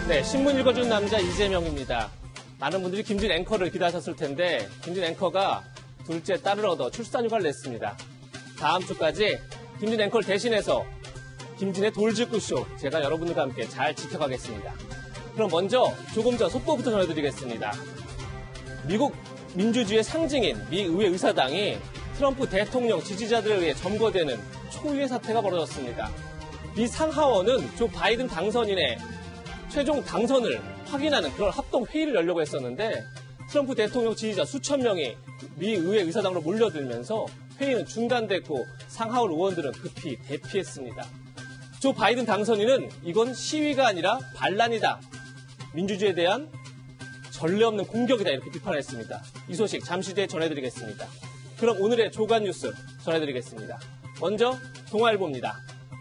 네, 신문 읽어준 남자 이재명입니다. 많은 분들이 김진 앵커를 기다리셨을 텐데 김진 앵커가 둘째 딸을 얻어 출산휴가를 냈습니다. 다음 주까지 김진 앵커를 대신해서 김진의 돌직구쇼 제가 여러분들과 함께 잘 지켜가겠습니다. 그럼 먼저 조금 전 속보부터 전해드리겠습니다. 미국 민주주의의 상징인 미 의회 의사당이 트럼프 대통령 지지자들에 의해 점거되는 초유의 사태가 벌어졌습니다. 미 상하원은 조 바이든 당선인의 최종 당선을 확인하는 그런 합동 회의를 열려고 했었는데 트럼프 대통령 지지자 수천 명이 미 의회 의사당으로 몰려들면서 회의는 중단됐고 상하원 의원들은 급히 대피했습니다. 조 바이든 당선인은 이건 시위가 아니라 반란이다. 민주주의에 대한 전례 없는 공격이다 이렇게 비판했습니다. 이 소식 잠시 뒤에 전해드리겠습니다. 그럼 오늘의 조간 뉴스 전해드리겠습니다. 먼저 동아일보입니다.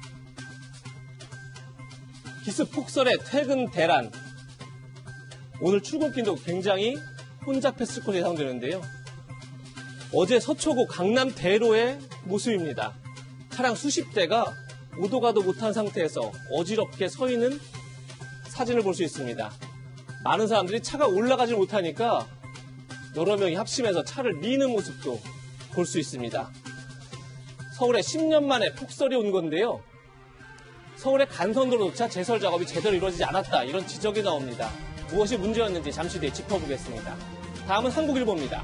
기습 폭설에 퇴근 대란. 오늘 출근길도 굉장히 혼잡했을 것으로 예상되는데요. 어제 서초구 강남대로의 모습입니다. 차량 수십 대가 오도 가도 못한 상태에서 어지럽게 서 있는 사진을 볼 수 있습니다. 많은 사람들이 차가 올라가지 못하니까 여러 명이 합심해서 차를 미는 모습도 볼 수 있습니다. 서울에 10년 만에 폭설이 온 건데요. 서울의 간선도로조차 제설 작업이 제대로 이루어지지 않았다. 이런 지적이 나옵니다. 무엇이 문제였는지 잠시 뒤에 짚어보겠습니다. 다음은 한국일보입니다.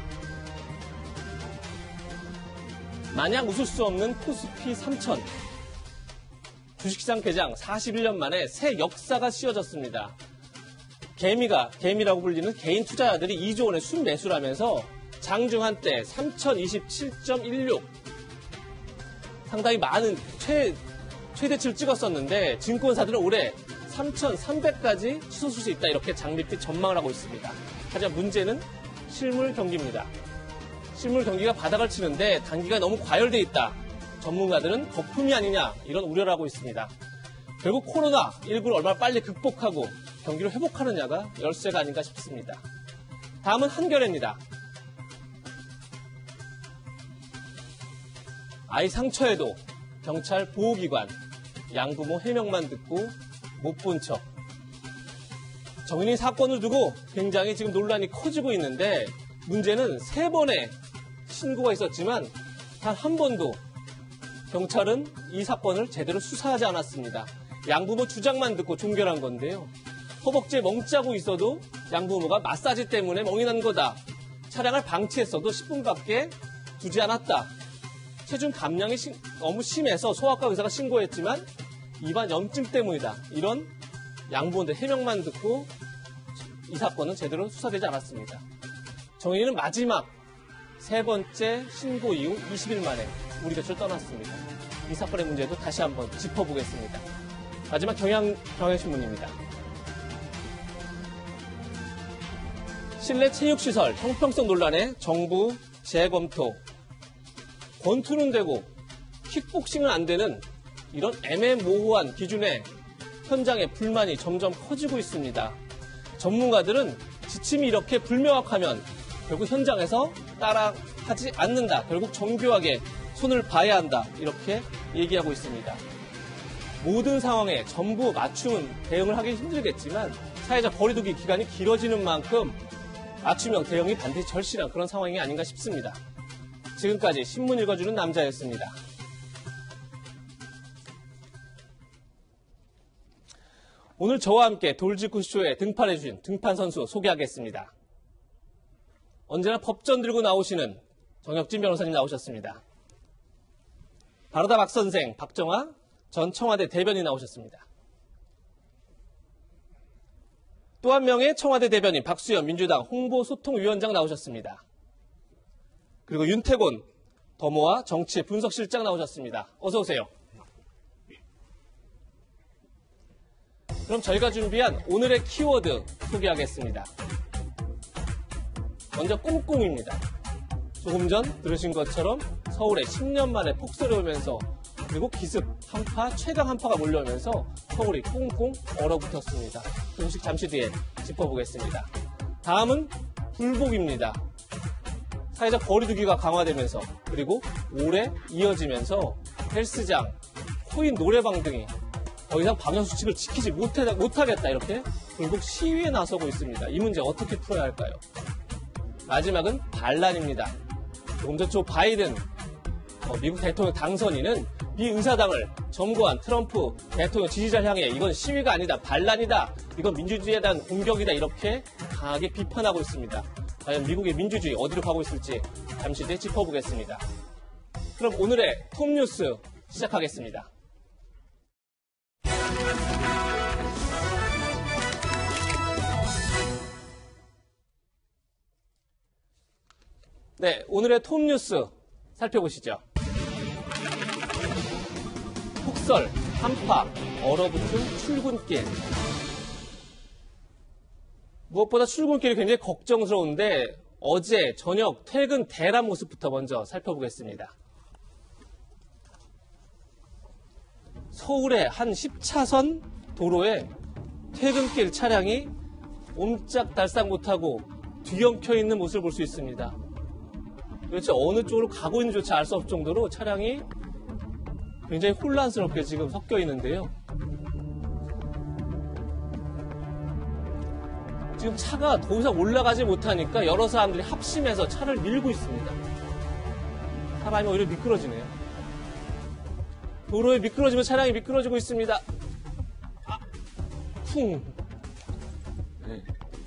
마냥 웃을 수 없는 코스피 3000. 주식시장 개장 41년 만에 새 역사가 씌워졌습니다. 개미라고 불리는 개인 투자자들이 2조 원의 순매수를 하면서 장중 한때 3027.16 상당히 많은 최대치를 찍었었는데 증권사들은 올해 3,300까지 치솟을 수 있다 이렇게 장밋빛 전망을 하고 있습니다. 하지만 문제는 실물 경기입니다. 실물 경기가 바닥을 치는데 단기가 너무 과열돼 있다. 전문가들은 거품이 아니냐 이런 우려를 하고 있습니다. 결국 코로나19를 얼마나 빨리 극복하고 경기를 회복하느냐가 열쇠가 아닌가 싶습니다. 다음은 한겨레입니다. 아이 상처에도 경찰 보호기관, 양부모 해명만 듣고 못 본 척. 정인이 사건을 두고 굉장히 지금 논란이 커지고 있는데 문제는 3번의 신고가 있었지만 단 한 번도 경찰은 이 사건을 제대로 수사하지 않았습니다. 양부모 주장만 듣고 종결한 건데요. 허벅지에 멍짜고 있어도 양부모가 마사지 때문에 멍이 난 거다. 차량을 방치했어도 10분밖에 두지 않았다. 체중 감량이 너무 심해서 소아과 의사가 신고했지만 입안 염증 때문이다. 이런 양부모들 해명만 듣고 이 사건은 제대로 수사되지 않았습니다. 정인이는 마지막 3번째 신고 이후 20일 만에 우리 곁을 떠났습니다. 이 사건의 문제도 다시 한번 짚어보겠습니다. 마지막 경향신문입니다. 실내 체육시설 형평성 논란에 정부 재검토. 권투는 되고 킥복싱은 안 되는 이런 애매모호한 기준에 현장의 불만이 점점 커지고 있습니다. 전문가들은 지침이 이렇게 불명확하면 결국 현장에서 따라하지 않는다. 결국 정교하게 손을 봐야 한다. 이렇게 얘기하고 있습니다. 모든 상황에 전부 맞춤은 대응을 하기 힘들겠지만 사회적 거리두기 기간이 길어지는 만큼 맞춤형 대응이 반드시 절실한 그런 상황이 아닌가 싶습니다. 지금까지 신문 읽어주는 남자였습니다. 오늘 저와 함께 돌직구쇼에 등판해주신 등판 선수 소개하겠습니다. 언제나 법전 들고 나오시는 정혁진 변호사님 나오셨습니다. 바로다 박 선생 박정아 전 청와대 대변인 나오셨습니다. 또 한 명의 청와대 대변인 박수현 민주당 홍보소통위원장 나오셨습니다. 그리고 윤태곤 더모아 정치 분석실장 나오셨습니다. 어서 오세요. 그럼 저희가 준비한 오늘의 키워드 소개하겠습니다. 먼저 꽁꽁입니다. 조금 전 들으신 것처럼 서울에 10년 만에 폭설이 오면서 그리고 기습 한파, 최강 한파가 몰려오면서 서울이 꽁꽁 얼어붙었습니다. 그 소식 잠시 뒤에 짚어보겠습니다. 다음은 불복입니다. 사회적 거리두기가 강화되면서 그리고 올해 이어지면서 헬스장, 코인 노래방 등이 더 이상 방역수칙을 지키지 못하겠다 이렇게 결국 시위에 나서고 있습니다. 이 문제 어떻게 풀어야 할까요? 마지막은 반란입니다. 조금 전 조 바이든 미국 대통령 당선인은 미 의사당을 점거한 트럼프 대통령 지지자를 향해 이건 시위가 아니다, 반란이다, 이건 민주주의에 대한 공격이다 이렇게 강하게 비판하고 있습니다. 과연 미국의 민주주의 어디로 가고 있을지 잠시 뒤에 짚어보겠습니다. 그럼 오늘의 톱뉴스 시작하겠습니다. 네, 오늘의 톱뉴스 살펴보시죠. 폭설, 한파, 얼어붙은 출근길. 무엇보다 출근길이 굉장히 걱정스러운데 어제 저녁 퇴근 대란 모습부터 먼저 살펴보겠습니다. 서울의 한 10차선 도로에 퇴근길 차량이 옴짝달싹 못하고 뒤엉켜 있는 모습을 볼 수 있습니다. 도대체 어느 쪽으로 가고 있는지조차 알 수 없을 정도로 차량이 굉장히 혼란스럽게 지금 섞여 있는데요. 지금 차가 더 이상 올라가지 못하니까 여러 사람들이 합심해서 차를 밀고 있습니다. 사람이 오히려 미끄러지네요. 도로에 미끄러지면 차량이 미끄러지고 있습니다. 쿵. 네.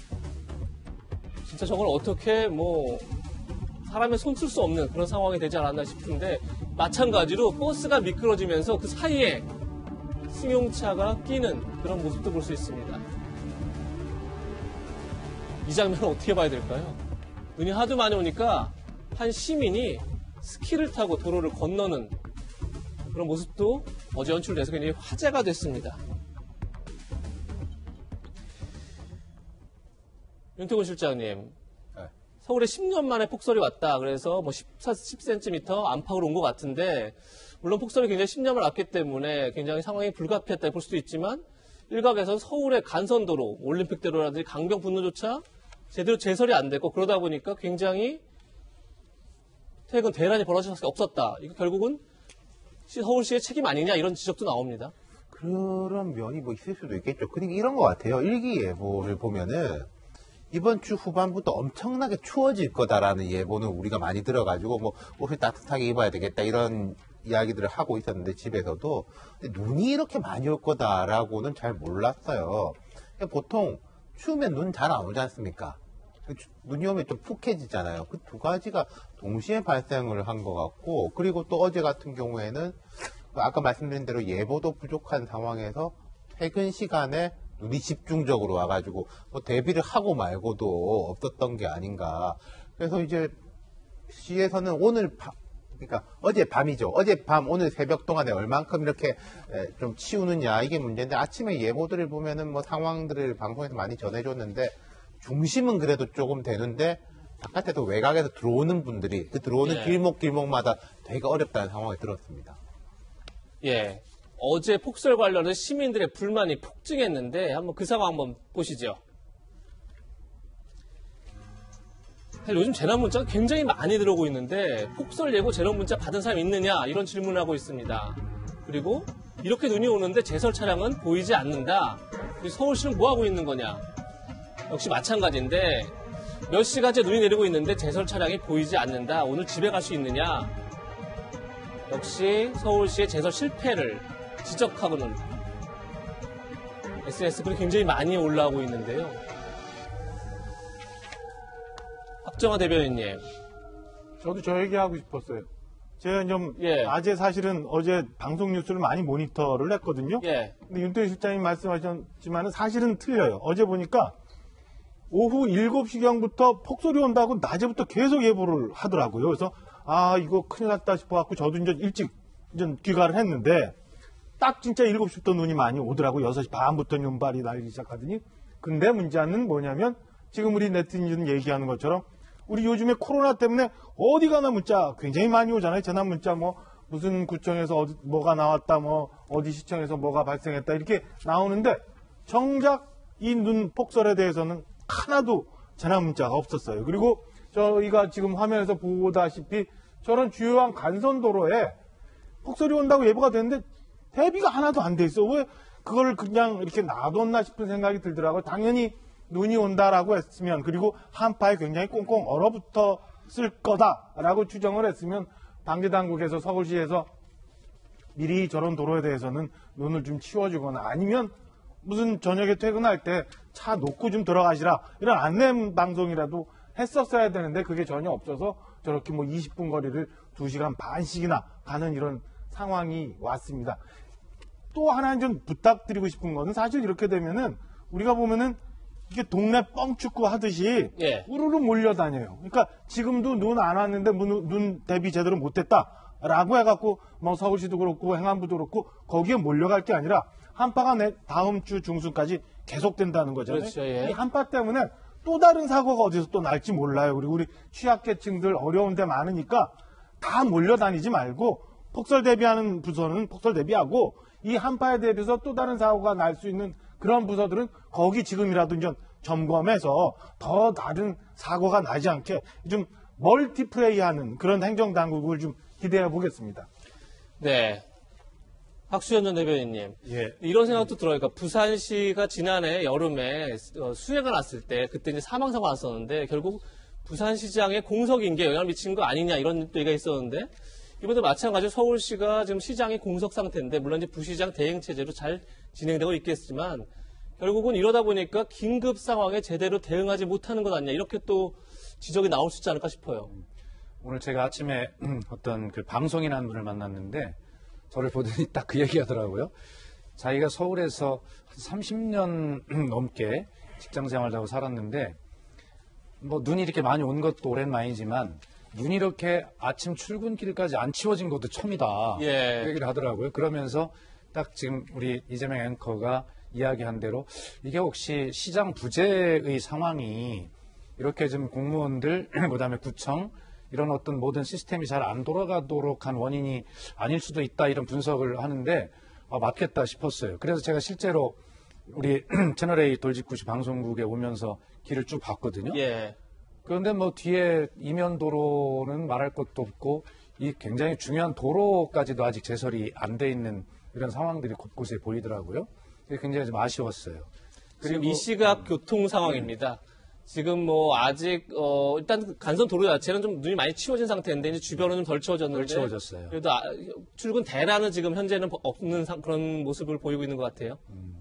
진짜 저걸 어떻게 사람의 손 쓸 수 없는 그런 상황이 되지 않았나 싶은데 마찬가지로 버스가 미끄러지면서 그 사이에 승용차가 끼는 그런 모습도 볼 수 있습니다. 이 장면을 어떻게 봐야 될까요? 눈이 하도 많이 오니까 한 시민이 스키를 타고 도로를 건너는 그런 모습도 어제 연출돼서 굉장히 화제가 됐습니다. 윤태곤 실장님, 서울에 10년 만에 폭설이 왔다. 그래서 10cm 안팎으로 온 것 같은데, 물론 폭설이 굉장히 10년을 왔기 때문에 굉장히 상황이 불가피했다 볼 수도 있지만, 일각에서는 서울의 간선도로, 올림픽대로라든지 강변분로조차 제대로 제설이 안 됐고, 그러다 보니까 굉장히 퇴근 대란이 벌어질 수밖에 없었다. 이거 결국은 서울시의 책임 아니냐 이런 지적도 나옵니다. 그런 면이 있을 수도 있겠죠. 그리고 이런 것 같아요. 일기예보를 보면은 이번 주 후반부터 엄청나게 추워질 거다라는 예보는 우리가 많이 들어가지고 옷을 따뜻하게 입어야 되겠다 이런 이야기들을 하고 있었는데 집에서도 근데 눈이 이렇게 많이 올 거다라고는 잘 몰랐어요. 그러니까 보통 추우면 눈 잘 안 오지 않습니까? 눈이 오면 좀 푹해지잖아요. 그 두 가지가 동시에 발생을 한 것 같고 그리고 또 어제 같은 경우에는 아까 말씀드린 대로 예보도 부족한 상황에서 퇴근 시간에 눈이 집중적으로 와가지고 대비를 하고 말고도 없었던 게 아닌가. 그래서 이제 시에서는 그러니까 어젯밤이죠. 어젯밤 오늘 새벽 동안에 얼만큼 이렇게 좀 치우느냐 이게 문제인데 아침에 예보들을 보면은 상황들을 방송에서 많이 전해줬는데 중심은 그래도 조금 되는데 바깥에도 외곽에서 들어오는 분들이 그 들어오는 길목마다 되게 어렵다는 상황이 들었습니다. 예. 어제 폭설 관련해서 시민들의 불만이 폭증했는데 한번 그 상황 한번 보시죠. 요즘 재난 문자가 굉장히 많이 들어오고 있는데 폭설 예고 재난 문자 받은 사람이 있느냐 이런 질문을 하고 있습니다. 그리고 이렇게 눈이 오는데 제설 차량은 보이지 않는다. 서울시는 뭐 하고 있는 거냐? 역시 마찬가지인데 몇 시간째 눈이 내리고 있는데 제설 차량이 보이지 않는다. 오늘 집에 갈 수 있느냐? 역시 서울시의 제설 실패를 지적하고는 SNS 글이 굉장히 많이 올라오고 있는데요. 박정화 대변인님. 저도 저 얘기하고 싶었어요. 제가 낮에 사실은 어제 방송 뉴스를 많이 모니터를 했거든요. 근데 윤태희 실장님 말씀하셨지만 사실은 틀려요. 어제 보니까 오후 7시경부터 폭설이 온다고 낮에부터 계속 예보를 하더라고요. 그래서 이거 큰일 났다 싶어갖고 저도 이제 일찍 귀가를 했는데 딱 진짜 7시부터 눈이 많이 오더라고. 6시 반부터 눈발이 날기 시작하더니. 근데 문제는 뭐냐면 지금 우리 네티즌 얘기하는 것처럼 우리 요즘에 코로나 때문에 어디 가나 문자 굉장히 많이 오잖아요. 재난 문자 무슨 구청에서 뭐가 나왔다 어디 시청에서 뭐가 발생했다 이렇게 나오는데 정작 이 눈 폭설에 대해서는 하나도 재난 문자가 없었어요. 그리고 저희가 지금 화면에서 보다시피 저런 주요한 간선도로에 폭설이 온다고 예보가 됐는데 대비가 하나도 안 돼 있어. 왜 그걸 그냥 이렇게 놔뒀나 싶은 생각이 들더라고요. 당연히 눈이 온다라고 했으면, 그리고 한파에 굉장히 꽁꽁 얼어붙었을 거다라고 추정을 했으면 방재당국에서 서울시에서 미리 저런 도로에 대해서는 눈을 좀 치워주거나 아니면 무슨 저녁에 퇴근할 때 차 놓고 좀 들어가시라 이런 안내 방송이라도 했었어야 되는데 그게 전혀 없어서 저렇게 뭐 20분 거리를 2시간 반씩이나 가는 이런 상황이 왔습니다. 또 하나 좀 부탁드리고 싶은 거는 사실 이렇게 되면은 우리가 보면은 이게 동네 뻥축구 하듯이 우르르 몰려다녀요. 그러니까 지금도 눈 안 왔는데 눈 대비 제대로 못했다라고 해갖고 뭐 서울시도 그렇고 행안부도 그렇고 거기에 몰려갈 게 아니라 한파가 다음 주 중순까지 계속된다는 거잖아요. 그렇죠, 이 한파 때문에 또 다른 사고가 어디서 또 날지 몰라요. 그리고 우리 취약계층들 어려운 데 많으니까 다 몰려다니지 말고 폭설 대비하는 부서는 폭설 대비하고 이 한파에 대비해서 또 다른 사고가 날 수 있는 그런 부서들은 거기 지금이라도 좀 점검해서 더 다른 사고가 나지 않게 좀 멀티플레이하는 그런 행정당국을 좀 기대해 보겠습니다. 네. 박수현 전 대변인님. 이런 생각도 들어요. 그러니까 부산시가 지난해 여름에 수해가 났을 때 그때 이제 사망사고가 났었는데 결국 부산시장의 공석인계에 영향을 미친 거 아니냐 이런 얘기가 있었는데 이번에도 마찬가지로 서울시가 지금 시장이 공석 상태인데 물론 이제 부시장 대행 체제로 잘 진행되고 있겠지만 결국은 이러다 보니까 긴급 상황에 제대로 대응하지 못하는 것 아니냐 이렇게 또 지적이 나올 수 있지 않을까 싶어요. 오늘 제가 아침에 어떤 그 방송인 한 분을 만났는데 저를 보더니 딱 그 얘기 하더라고요. 자기가 서울에서 30년 넘게 직장 생활을 하고 살았는데 뭐 눈이 이렇게 많이 온 것도 오랜만이지만 눈이 이렇게 아침 출근길까지 안 치워진 것도 처음이다. 그 얘기를 하더라고요. 그러면서 딱 지금 우리 이재명 앵커가 이야기한 대로 이게 혹시 시장 부재의 상황이 이렇게 좀 공무원들 그다음에 구청 이런 어떤 모든 시스템이 잘 안 돌아가도록 한 원인이 아닐 수도 있다 이런 분석을 하는데 맞겠다 싶었어요. 그래서 제가 실제로 우리 채널A 돌직구시 방송국에 오면서 길을 쭉 봤거든요. 그런데 뭐 뒤에 이면 도로는 말할 것도 없고 이 굉장히 중요한 도로까지도 아직 제설이 안 돼 있는 이런 상황들이 곳곳에 보이더라고요. 굉장히 좀 아쉬웠어요. 그리고 이 시각 교통 상황입니다. 지금 뭐 아직 일단 간선 도로 자체는 좀 눈이 많이 치워진 상태인데 이제 주변은 좀 덜 치워졌는데 덜 치워졌어요. 그래도 출근 대란은 지금 현재는 없는 그런 모습을 보이고 있는 것 같아요.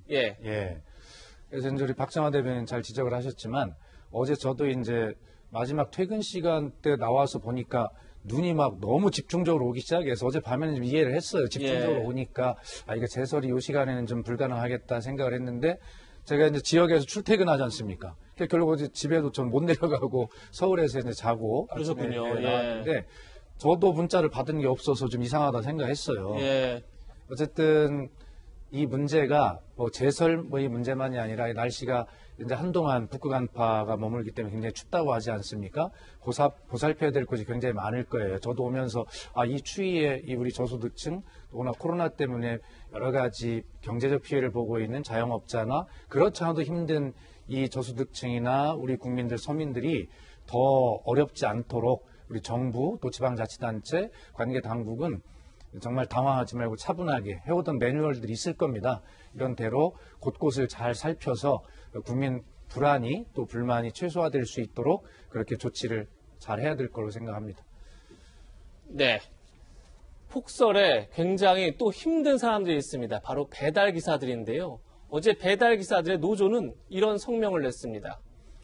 그래서 이제 우리 박정화 대변인 잘 지적을 하셨지만 어제 저도 이제 마지막 퇴근 시간 때 나와서 보니까 눈이 막 너무 집중적으로 오기 시작해서 어제 밤에는 좀 이해를 했어요. 집중적으로 오니까 이게 제설이 이 시간에는 좀 불가능하겠다 생각을 했는데 제가 이제 지역에서 출퇴근하지 않습니까? 결국 어제 집에도 좀 못 내려가고 서울에서 이제 자고 그러셨군요. 나왔는데 저도 문자를 받은 게 없어서 좀 이상하다 생각했어요. 어쨌든 이 문제가 뭐 제설 이 문제만이 아니라 날씨가 이제 한동안 북극 한파가 머물기 때문에 굉장히 춥다고 하지 않습니까? 보살펴야 될 것이 굉장히 많을 거예요. 저도 오면서 이 추위에 이 우리 저소득층 또나 코로나 때문에 여러 가지 경제적 피해를 보고 있는 자영업자나 그렇지 않아도 힘든 이 저소득층이나 우리 국민들 서민들이 더 어렵지 않도록 우리 정부 또 지방자치단체 관계 당국은 정말 당황하지 말고 차분하게 해오던 매뉴얼들이 있을 겁니다. 이런 대로 곳곳을 잘 살펴서 국민 불안이 또 불만이 최소화될 수 있도록 그렇게 조치를 잘 해야 될 거로 생각합니다. 네. 폭설에 굉장히 또 힘든 사람들이 있습니다. 바로 배달기사들인데요. 어제 배달기사들의 노조는 이런 성명을 냈습니다.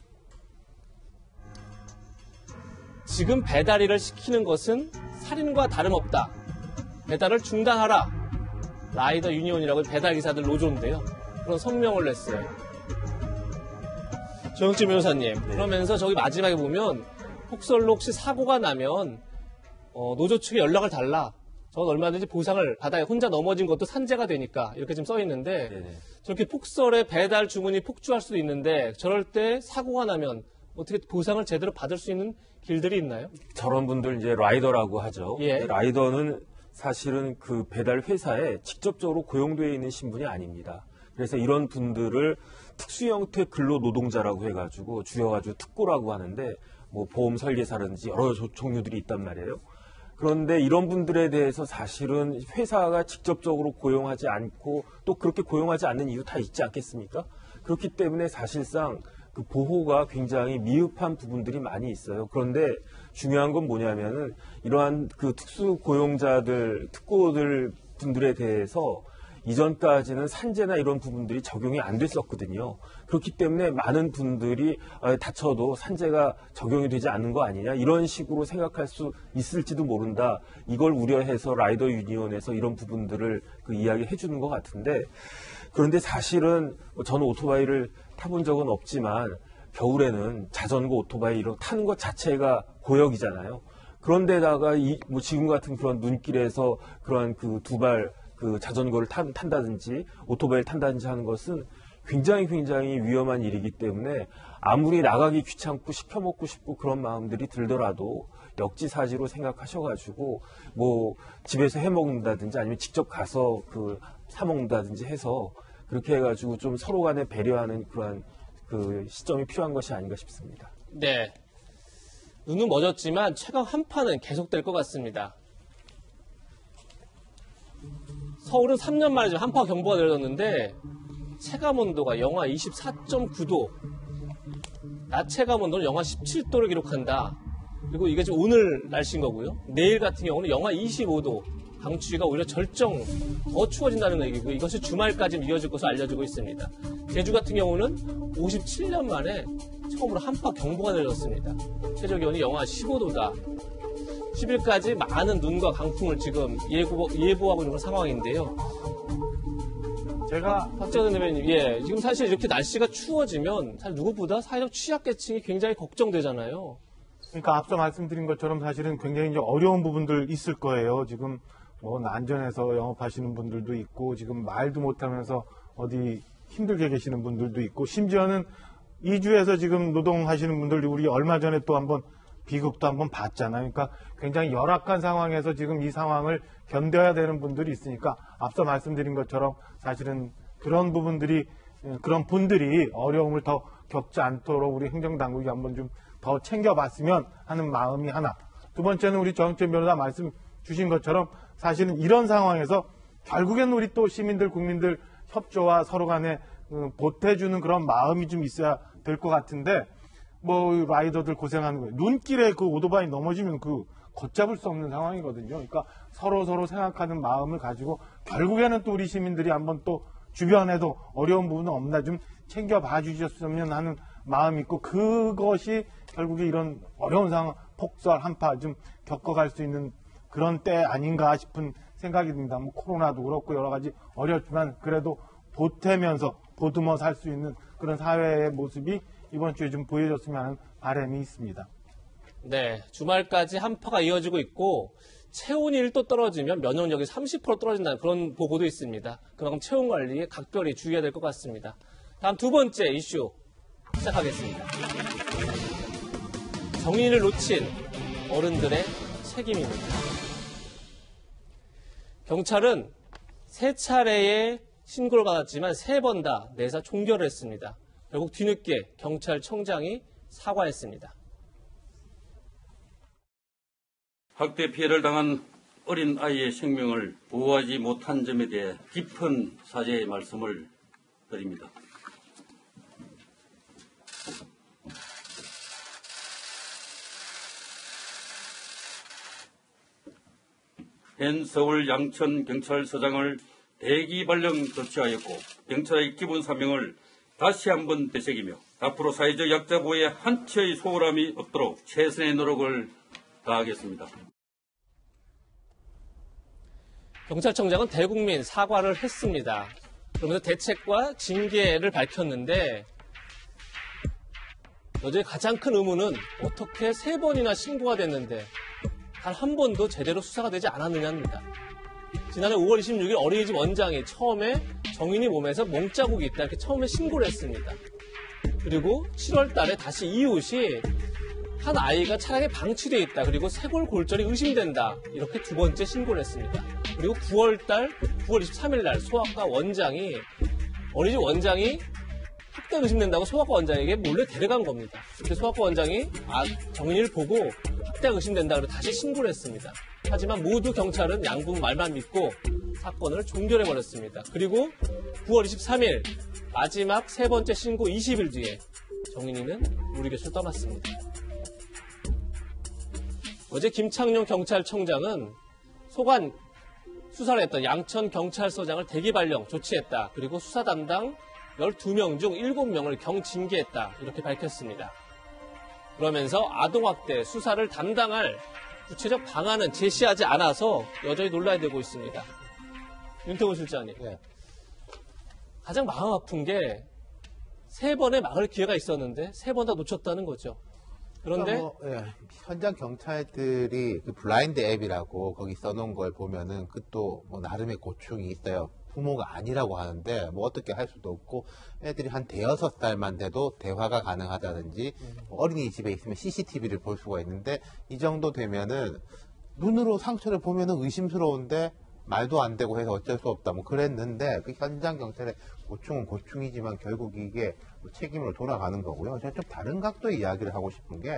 지금 배달 일을 시키는 것은 살인과 다름없다. 배달을 중단하라. 라이더 유니온이라고 배달기사들 노조인데요. 그런 성명을 냈어요. 조영진 변호사님, 그러면서 저기 마지막에 보면 폭설로 혹시 사고가 나면 노조 측에 연락을 달라. 저는 얼마든지 보상을 받아야 혼자 넘어진 것도 산재가 되니까 이렇게 지금 써 있는데 저렇게 폭설에 배달 주문이 폭주할 수도 있는데 저럴 때 사고가 나면 어떻게 보상을 제대로 받을 수 있는 길들이 있나요? 저런 분들 이제 라이더라고 하죠. 라이더는 사실은 그 배달 회사에 직접적으로 고용되어 있는 신분이 아닙니다. 그래서 이런 분들을 특수 형태 근로 노동자라고 해가지고 줄여가지고 특고라고 하는데 뭐 보험 설계사라든지 여러 종류들이 있단 말이에요. 그런데 이런 분들에 대해서 사실은 회사가 직접적으로 고용하지 않고 또 그렇게 고용하지 않는 이유 다 있지 않겠습니까? 그렇기 때문에 사실상 그 보호가 굉장히 미흡한 부분들이 많이 있어요. 그런데 중요한 건 뭐냐면은 이러한 그 특수 고용자들, 특고들 분들에 대해서 이전까지는 산재나 이런 부분들이 적용이 안 됐었거든요. 그렇기 때문에 많은 분들이 다쳐도 산재가 적용이 되지 않는 거 아니냐 이런 식으로 생각할 수 있을지도 모른다. 이걸 우려해서 라이더 유니온에서 이런 부분들을 그 이야기해 주는 것 같은데 그런데 사실은 저는 오토바이를 타본 적은 없지만 겨울에는 자전거 오토바이 이런 타는 것 자체가 고역이잖아요. 그런데다가 뭐 지금 같은 그런 눈길에서 그러한 그 두발 그 자전거를 탄다든지 오토바이를 탄다든지 하는 것은 굉장히 위험한 일이기 때문에 아무리 나가기 귀찮고 시켜먹고 싶고 그런 마음들이 들더라도 역지사지로 생각하셔가지고 뭐 집에서 해먹는다든지 아니면 직접 가서 그 사먹는다든지 해서 그렇게 해가지고 좀 서로 간에 배려하는 그러한 그 시점이 필요한 것이 아닌가 싶습니다. 네. 눈은 멎었지만 최강 한파는 계속될 것 같습니다. 서울은 3년 만에 지금 한파 경보가 내려졌는데 체감 온도가 영하 24.9도, 낮 체감 온도는 영하 17도를 기록한다. 그리고 이게 지금 오늘 날씨인 거고요. 내일 같은 경우는 영하 25도, 강추위가 오히려 절정 더 추워진다는 얘기고 이것이 주말까지 이어질 것으로 알려지고 있습니다. 제주 같은 경우는 57년 만에 처음으로 한파 경보가 내려졌습니다. 최저 기온이 영하 15도다. 10일까지 많은 눈과 강풍을 지금 예보하고 있는 상황인데요. 제가 박정현 대변인, 지금 사실 이렇게 날씨가 추워지면 사실 누구보다 사회적 취약계층이 굉장히 걱정되잖아요. 그러니까 앞서 말씀드린 것처럼 사실은 굉장히 이제 어려운 부분들 있을 거예요. 지금 뭐 난전에서 영업하시는 분들도 있고 지금 말도 못하면서 어디 힘들게 계시는 분들도 있고 심지어는 이주에서 지금 노동하시는 분들 우리 얼마 전에 또 한번 비극도 한번 봤잖아요. 그러니까 굉장히 열악한 상황에서 지금 이 상황을 견뎌야 되는 분들이 있으니까 앞서 말씀드린 것처럼 사실은 그런 분들이 어려움을 더 겪지 않도록 우리 행정당국이 한번 좀 더 챙겨봤으면 하는 마음이 하나. 두 번째는 우리 정치현 변호사 말씀 주신 것처럼 사실은 이런 상황에서 결국엔 우리 또 시민들, 국민들 협조와 서로 간에 보태주는 그런 마음이 좀 있어야 될 것 같은데 뭐 라이더들 고생하는 거예요. 눈길에 그 오토바이 넘어지면 그 걷잡을 수 없는 상황이거든요. 그러니까 서로 생각하는 마음을 가지고 결국에는 또 우리 시민들이 한번 또 주변에도 어려운 부분은 없나 좀 챙겨봐 주셨으면 하는 마음이 있고 그것이 결국에 이런 어려운 상황, 폭설, 한파 좀 겪어갈 수 있는 그런 때 아닌가 싶은 생각이 듭니다. 뭐 코로나도 그렇고 여러 가지 어렵지만 그래도 보태면서 보듬어 살 수 있는 그런 사회의 모습이 이번 주에 좀 보여줬으면 하는 바람이 있습니다. 네, 주말까지 한파가 이어지고 있고 체온이 1도 떨어지면 면역력이 30% 떨어진다는 그런 보고도 있습니다. 그만큼 체온 관리에 각별히 주의해야 될 것 같습니다. 다음 두 번째 이슈 시작하겠습니다. 정인을 놓친 어른들의 책임입니다. 경찰은 3차례의 신고를 받았지만 3번 다 내사 종결을 했습니다. 결국 뒤늦게 경찰청장이 사과했습니다. 학대 피해를 당한 어린 아이의 생명을 보호하지 못한 점에 대해 깊은 사죄의 말씀을 드립니다. 현 서울 양천 경찰서장을 대기 발령 조치하였고 경찰의 기본 사명을 다시 한번 되새기며 앞으로 사회적 약자 보호에 한치의 소홀함이 없도록 최선의 노력을 다하겠습니다. 경찰청장은 대국민 사과를 했습니다. 그러면서 대책과 징계를 밝혔는데 여전히 가장 큰 의문은 어떻게 3번이나 신고가 됐는데 단 한 번도 제대로 수사가 되지 않았느냐입니다. 지난해 5월 26일 어린이집 원장이 처음에 정인이 몸에서 몽자국이 있다 이렇게 처음에 신고를 했습니다. 그리고 7월 달에 다시 이웃이 한 아이가 차량에 방치되어 있다. 그리고 쇄골 골절이 의심된다. 이렇게 두 번째 신고를 했습니다. 그리고 9월 23일 날 소아과 원장이 어린이집 원장이 학대 의심된다고 소아과 원장에게 몰래 데려간 겁니다. 그때 소아과 원장이 정인이를 보고 학대 의심된다. 그래서 다시 신고를 했습니다. 하지만 모두 경찰은 양부모 말만 믿고 사건을 종결해버렸습니다. 그리고 9월 23일 마지막 세 번째 신고 20일 뒤에 정인이는 우리 곁을 떠났습니다. 어제 김창룡 경찰청장은 소관 수사를 했던 양천경찰서장을 대기 발령 조치했다. 그리고 수사 담당 12명 중 7명을 경징계했다. 이렇게 밝혔습니다. 그러면서 아동학대 수사를 담당할 구체적 방안은 제시하지 않아서 여전히 논란이 되고 있습니다. 윤태곤 실장님. 네. 가장 마음 아픈 게 3번의 막을 기회가 있었는데 3번 다 놓쳤다는 거죠. 그런데 현장 경찰들이 그 블라인드 앱이라고 거기 써놓은 걸 보면은 그 또 뭐 나름의 고충이 있어요. 부모가 아니라고 하는데 뭐 어떻게 할 수도 없고 애들이 한 5-6살만 돼도 대화가 가능하다든지 어린이집에 있으면 CCTV를 볼 수가 있는데 이 정도 되면은 눈으로 상처를 보면은 의심스러운데 말도 안 되고 해서 어쩔 수 없다 뭐 그랬는데 그 현장 경찰의 고충은 고충이지만 결국 이게 책임으로 돌아가는 거고요. 제가 좀 다른 각도의 이야기를 하고 싶은 게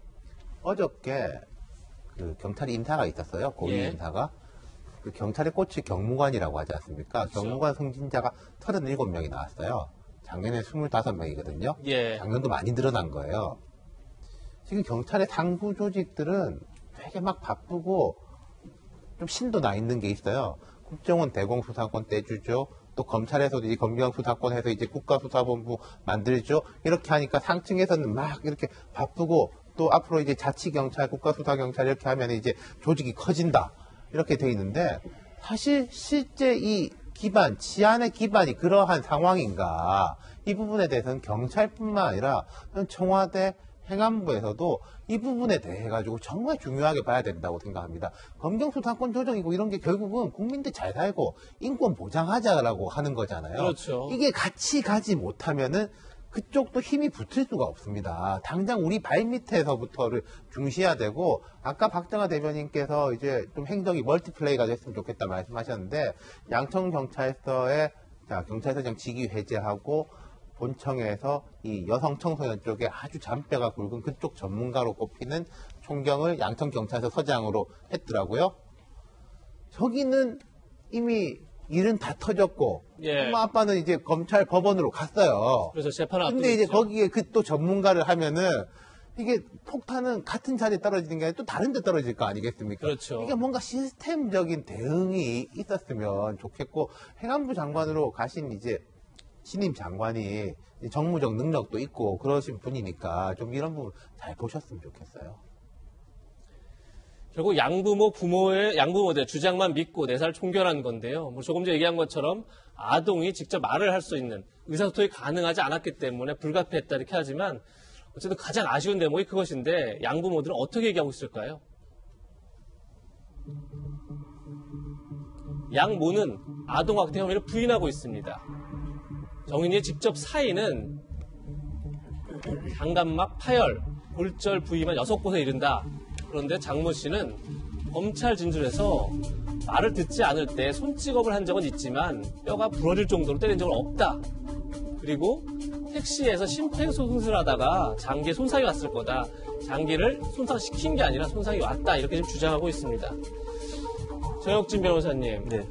어저께 그 경찰 인사가 있었어요. 고위 인사가. 그 경찰의 꽃이 경무관이라고 하지 않습니까? 그렇죠. 경무관 승진자가 37명이 나왔어요. 작년에 25명이거든요. 예. 작년도 많이 늘어난 거예요. 지금 경찰의 상부 조직들은 되게 막 바쁘고 좀 신도 나 있는 게 있어요. 국정원 대공수사권 떼주죠. 또 검찰에서도 이 검경수사권 해서 이제 국가수사본부 만들죠. 이렇게 하니까 상층에서는 막 이렇게 바쁘고 또 앞으로 이제 자치경찰, 국가수사경찰 이렇게 하면 이제 조직이 커진다. 이렇게 돼 있는데 사실 실제 이 기반, 치안의 기반이 그러한 상황인가 이 부분에 대해서는 경찰뿐만 아니라 청와대 행안부에서도 이 부분에 대해 가지고 정말 중요하게 봐야 된다고 생각합니다. 검경수사권 조정이고 이런 게 결국은 국민들 잘 살고 인권 보장하자라고 하는 거잖아요. 그렇죠. 이게 같이 가지 못하면은 그쪽도 힘이 붙을 수가 없습니다. 당장 우리 발밑에서부터를 중시해야 되고 아까 박정아 대변인께서 이제 좀 행정이 멀티플레이가 됐으면 좋겠다 말씀하셨는데 양천경찰서의 경찰서장 직위 해제하고 본청에서 이 여성 청소년 쪽에 아주 잔뼈가 굵은 그쪽 전문가로 꼽히는 총경을 양천경찰서 서장으로 했더라고요. 저기는 이미 일은 다 터졌고 엄마 아빠는 이제 검찰 법원으로 갔어요. 그래서 재판을 앞두고 근데 이제 있죠. 거기에 그 또 전문가를 하면은 이게 폭탄은 같은 자리에 떨어지는 게 아니라 또 다른 데 떨어질 거 아니겠습니까? 그렇죠. 이게 뭔가 시스템적인 대응이 있었으면 좋겠고 행안부 장관으로 가신 이제 신임 장관이 정무적 능력도 있고 그러신 분이니까 좀 이런 부분 잘 보셨으면 좋겠어요. 결국 양부모의 주장만 믿고 4살 총결한 건데요. 뭐 조금 전에 얘기한 것처럼 아동이 직접 말을 할 수 있는 의사소통이 가능하지 않았기 때문에 불가피했다 이렇게 하지만 어쨌든 가장 아쉬운 대목이 그것인데 양부모들은 어떻게 얘기하고 있을까요? 양모는 아동학대 혐의를 부인하고 있습니다. 정인이의 직접 사인은 장갑막 파열, 골절 부위만 6곳에 이른다. 그런데 장모 씨는 검찰 진술에서 말을 듣지 않을 때 손찌검을 한 적은 있지만 뼈가 부러질 정도로 때린 적은 없다. 그리고 택시에서 심폐소생술을 하다가 장기에 손상이 왔을 거다. 장기를 손상시킨 게 아니라 손상이 왔다. 이렇게 지금 주장하고 있습니다. 정혁진 변호사님. 네.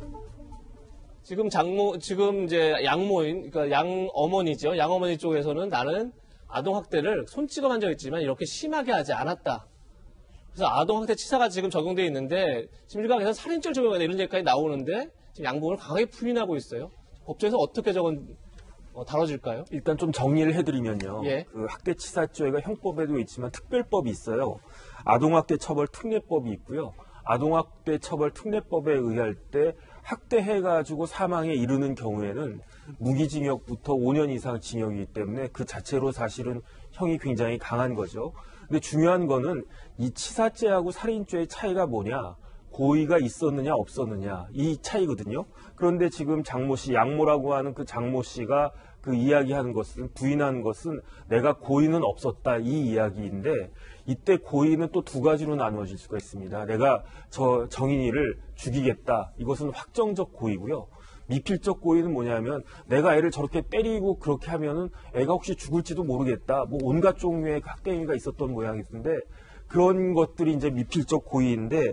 지금 이제 양모인, 그러니까 양어머니죠. 양어머니 쪽에서는 나는 아동학대를 손찌검한 적 있지만 이렇게 심하게 하지 않았다. 그래서 아동학대 치사가 지금 적용되어 있는데 지금 일각에서 살인죄를 적용하다 이런 얘기까지 나오는데 지금 양부모를 강하게 부인하고 있어요. 법조에서 어떻게 저건 다뤄질까요? 일단 좀 정리를 해드리면요. 예. 그 학대치사죄가 형법에도 있지만 특별법이 있어요. 아동학대 처벌 특례법이 있고요. 아동학대 처벌 특례법에 의할 때 학대해가지고 사망에 이르는 경우에는 무기징역부터 5년 이상 징역이기 때문에 그 자체로 사실은 형이 굉장히 강한 거죠. 근데 중요한 거는 이 치사죄하고 살인죄의 차이가 뭐냐? 고의가 있었느냐 없었느냐 이 차이거든요. 그런데 지금 장모 씨, 양모라고 하는 그 장모 씨가 그 이야기하는 것은 부인하는 것은 내가 고의는 없었다 이 이야기인데 이때 고의는 또 두 가지로 나누어질 수가 있습니다. 내가 저 정인이를 죽이겠다. 이것은 확정적 고의고요. 미필적 고의는 뭐냐면 내가 애를 저렇게 때리고 그렇게 하면은 애가 혹시 죽을지도 모르겠다. 뭐 온갖 종류의 학대 행위가 있었던 모양인데 그런 것들이 이제 미필적 고의인데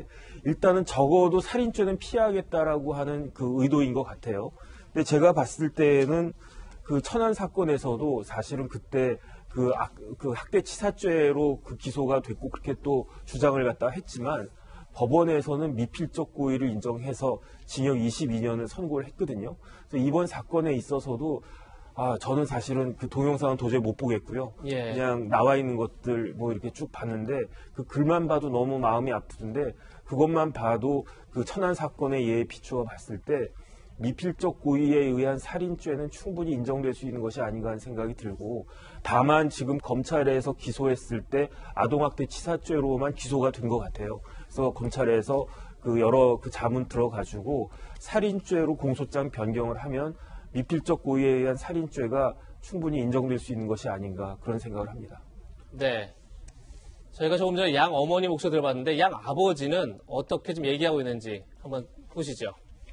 일단은 적어도 살인죄는 피하겠다라고 하는 그 의도인 것 같아요. 근데 제가 봤을 때는 그 천안 사건에서도 사실은 그때 그 학대 치사죄로 그 기소가 됐고 그렇게 또 주장을 갖다 했지만 법원에서는 미필적 고의를 인정해서 징역 22년을 선고를 했거든요. 그래서 이번 사건에 있어서도 저는 사실은 그 동영상은 도저히 못 보겠고요. 예. 그냥 나와 있는 것들 뭐 이렇게 쭉 봤는데 그 글만 봐도 너무 마음이 아프던데 그것만 봐도 그 천안 사건의 예에 비추어 봤을 때 미필적 고의에 의한 살인죄는 충분히 인정될 수 있는 것이 아닌가 하는 생각이 들고 다만 지금 검찰에서 기소했을 때 아동학대 치사죄로만 기소가 된 것 같아요. 그래서 검찰에서 그 여러 그 자문 들어가지고 살인죄로 공소장 변경을 하면 미필적 고의에 의한 살인죄가 충분히 인정될 수 있는 것이 아닌가 그런 생각을 합니다. 네. 저희가 조금 전에 양 어머니 목소리 들어봤는데 양 아버지는 어떻게 좀 얘기하고 있는지 한번 보시죠.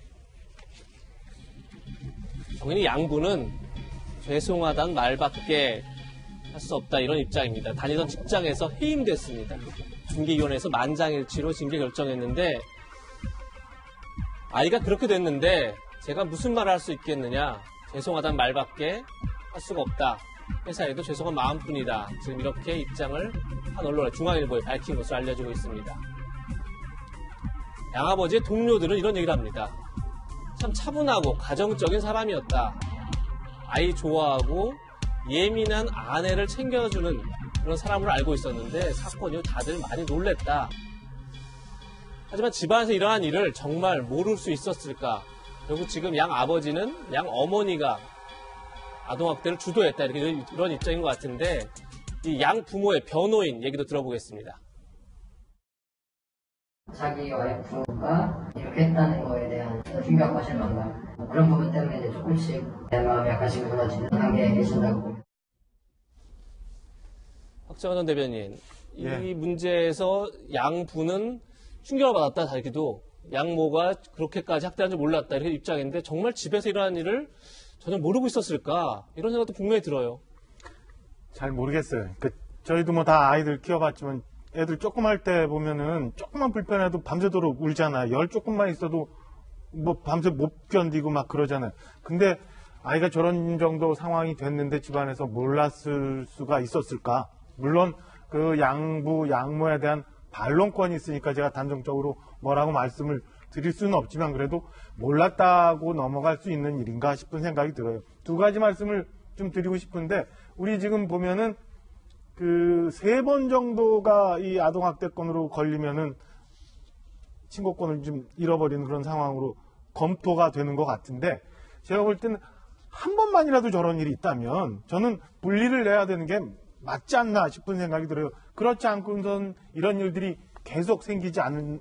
정인이 양부는 죄송하다는 말밖에 할 수 없다 이런 입장입니다. 다니던 직장에서 해임됐습니다. 징계위원회에서 만장일치로 징계 결정했는데 아이가 그렇게 됐는데 제가 무슨 말을 할 수 있겠느냐. 죄송하다는 말밖에 할 수가 없다. 회사에도 죄송한 마음뿐이다. 지금 이렇게 입장을 한 언론 중앙일보에 밝힌 것으로 알려지고 있습니다. 양아버지의 동료들은 이런 얘기를 합니다. 참 차분하고 가정적인 사람이었다. 아이 좋아하고 예민한 아내를 챙겨주는 그런 사람으로 알고 있었는데 사건 이후 다들 많이 놀랬다. 하지만 집안에서 일어난 일을 정말 모를 수 있었을까? 결국 지금 양 아버지는 양 어머니가 아동학대를 주도했다. 이런 입장인 것 같은데 이 양 부모의 변호인 얘기도 들어보겠습니다. 자기 와이프가 이렇게 했다는 거에 대한 충격과 실망감 그런 부분 때문에 이제 조금씩 내 마음이 약간씩 무너지는 단계에 계신다고 봅니다. 박정환 전 대변인, 이 문제에서 양부는 충격을 받았다 자기도 양모가 그렇게까지 학대한 줄 몰랐다 이렇게 입장인데 정말 집에서 일어난 일을 전혀 모르고 있었을까 이런 생각도 분명히 들어요. 잘 모르겠어요. 저희도 뭐 다 아이들 키워봤지만 애들 조금 할 때 보면은 조금만 불편해도 밤새도록 울잖아요. 열 조금만 있어도 뭐 밤새 못 견디고 막 그러잖아요. 근데 아이가 저런 정도 상황이 됐는데 집안에서 몰랐을 수가 있었을까? 물론 그 양부, 양모에 대한 반론권이 있으니까 제가 단정적으로 뭐라고 말씀을 드릴 수는 없지만 그래도 몰랐다고 넘어갈 수 있는 일인가 싶은 생각이 들어요. 두 가지 말씀을 좀 드리고 싶은데 우리 지금 보면은 그 3번 정도가 이 아동학대건으로 걸리면은 친고권을 좀 잃어버리는 그런 상황으로 검토가 되는 것 같은데 제가 볼 때는 한 번만이라도 저런 일이 있다면 저는 분리를 내야 되는 게 맞지 않나 싶은 생각이 들어요. 그렇지 않고선 이런 일들이 계속 생기지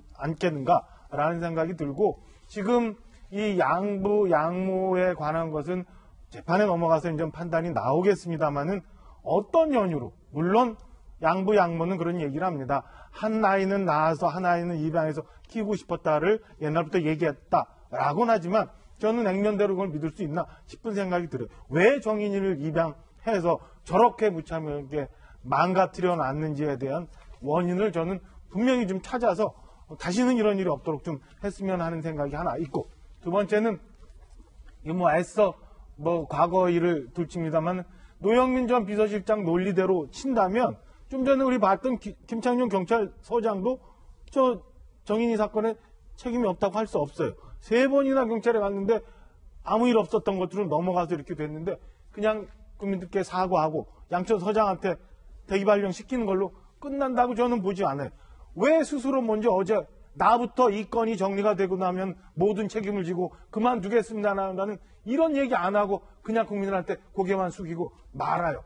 않겠는가라는 생각이 들고 지금 이 양부, 양모에 관한 것은 재판에 넘어가서 이제 판단이 나오겠습니다만은 어떤 연유로 물론 양부, 양모는 그런 얘기를 합니다. 한 아이는 낳아서 한 아이는 입양해서 키우고 싶었다를 옛날부터 얘기했다라고는 하지만 저는 액면대로 그걸 믿을 수 있나 싶은 생각이 들어요. 왜 정인이를 입양해서 저렇게 무참하게 망가뜨려 놨는지에 대한 원인을 저는 분명히 좀 찾아서 다시는 이런 일이 없도록 좀 했으면 하는 생각이 하나 있고 두 번째는 뭐 애써 뭐 과거 일을 둘칩니다만 노영민 전 비서실장 논리대로 친다면 좀 전에 우리 봤던 김창룡 경찰서장도 저 정인이 사건에 책임이 없다고 할 수 없어요. 3번이나 경찰에 갔는데 아무 일 없었던 것들은 넘어가서 이렇게 됐는데 그냥 국민들께 사과하고 양천 서장한테 대기발령 시키는 걸로 끝난다고 저는 보지 않아요. 왜 스스로 먼저 어제 나부터 이 건이 정리가 되고 나면 모든 책임을 지고 그만두겠습니다라는 이런 얘기 안 하고 그냥 국민들한테 고개만 숙이고 말아요.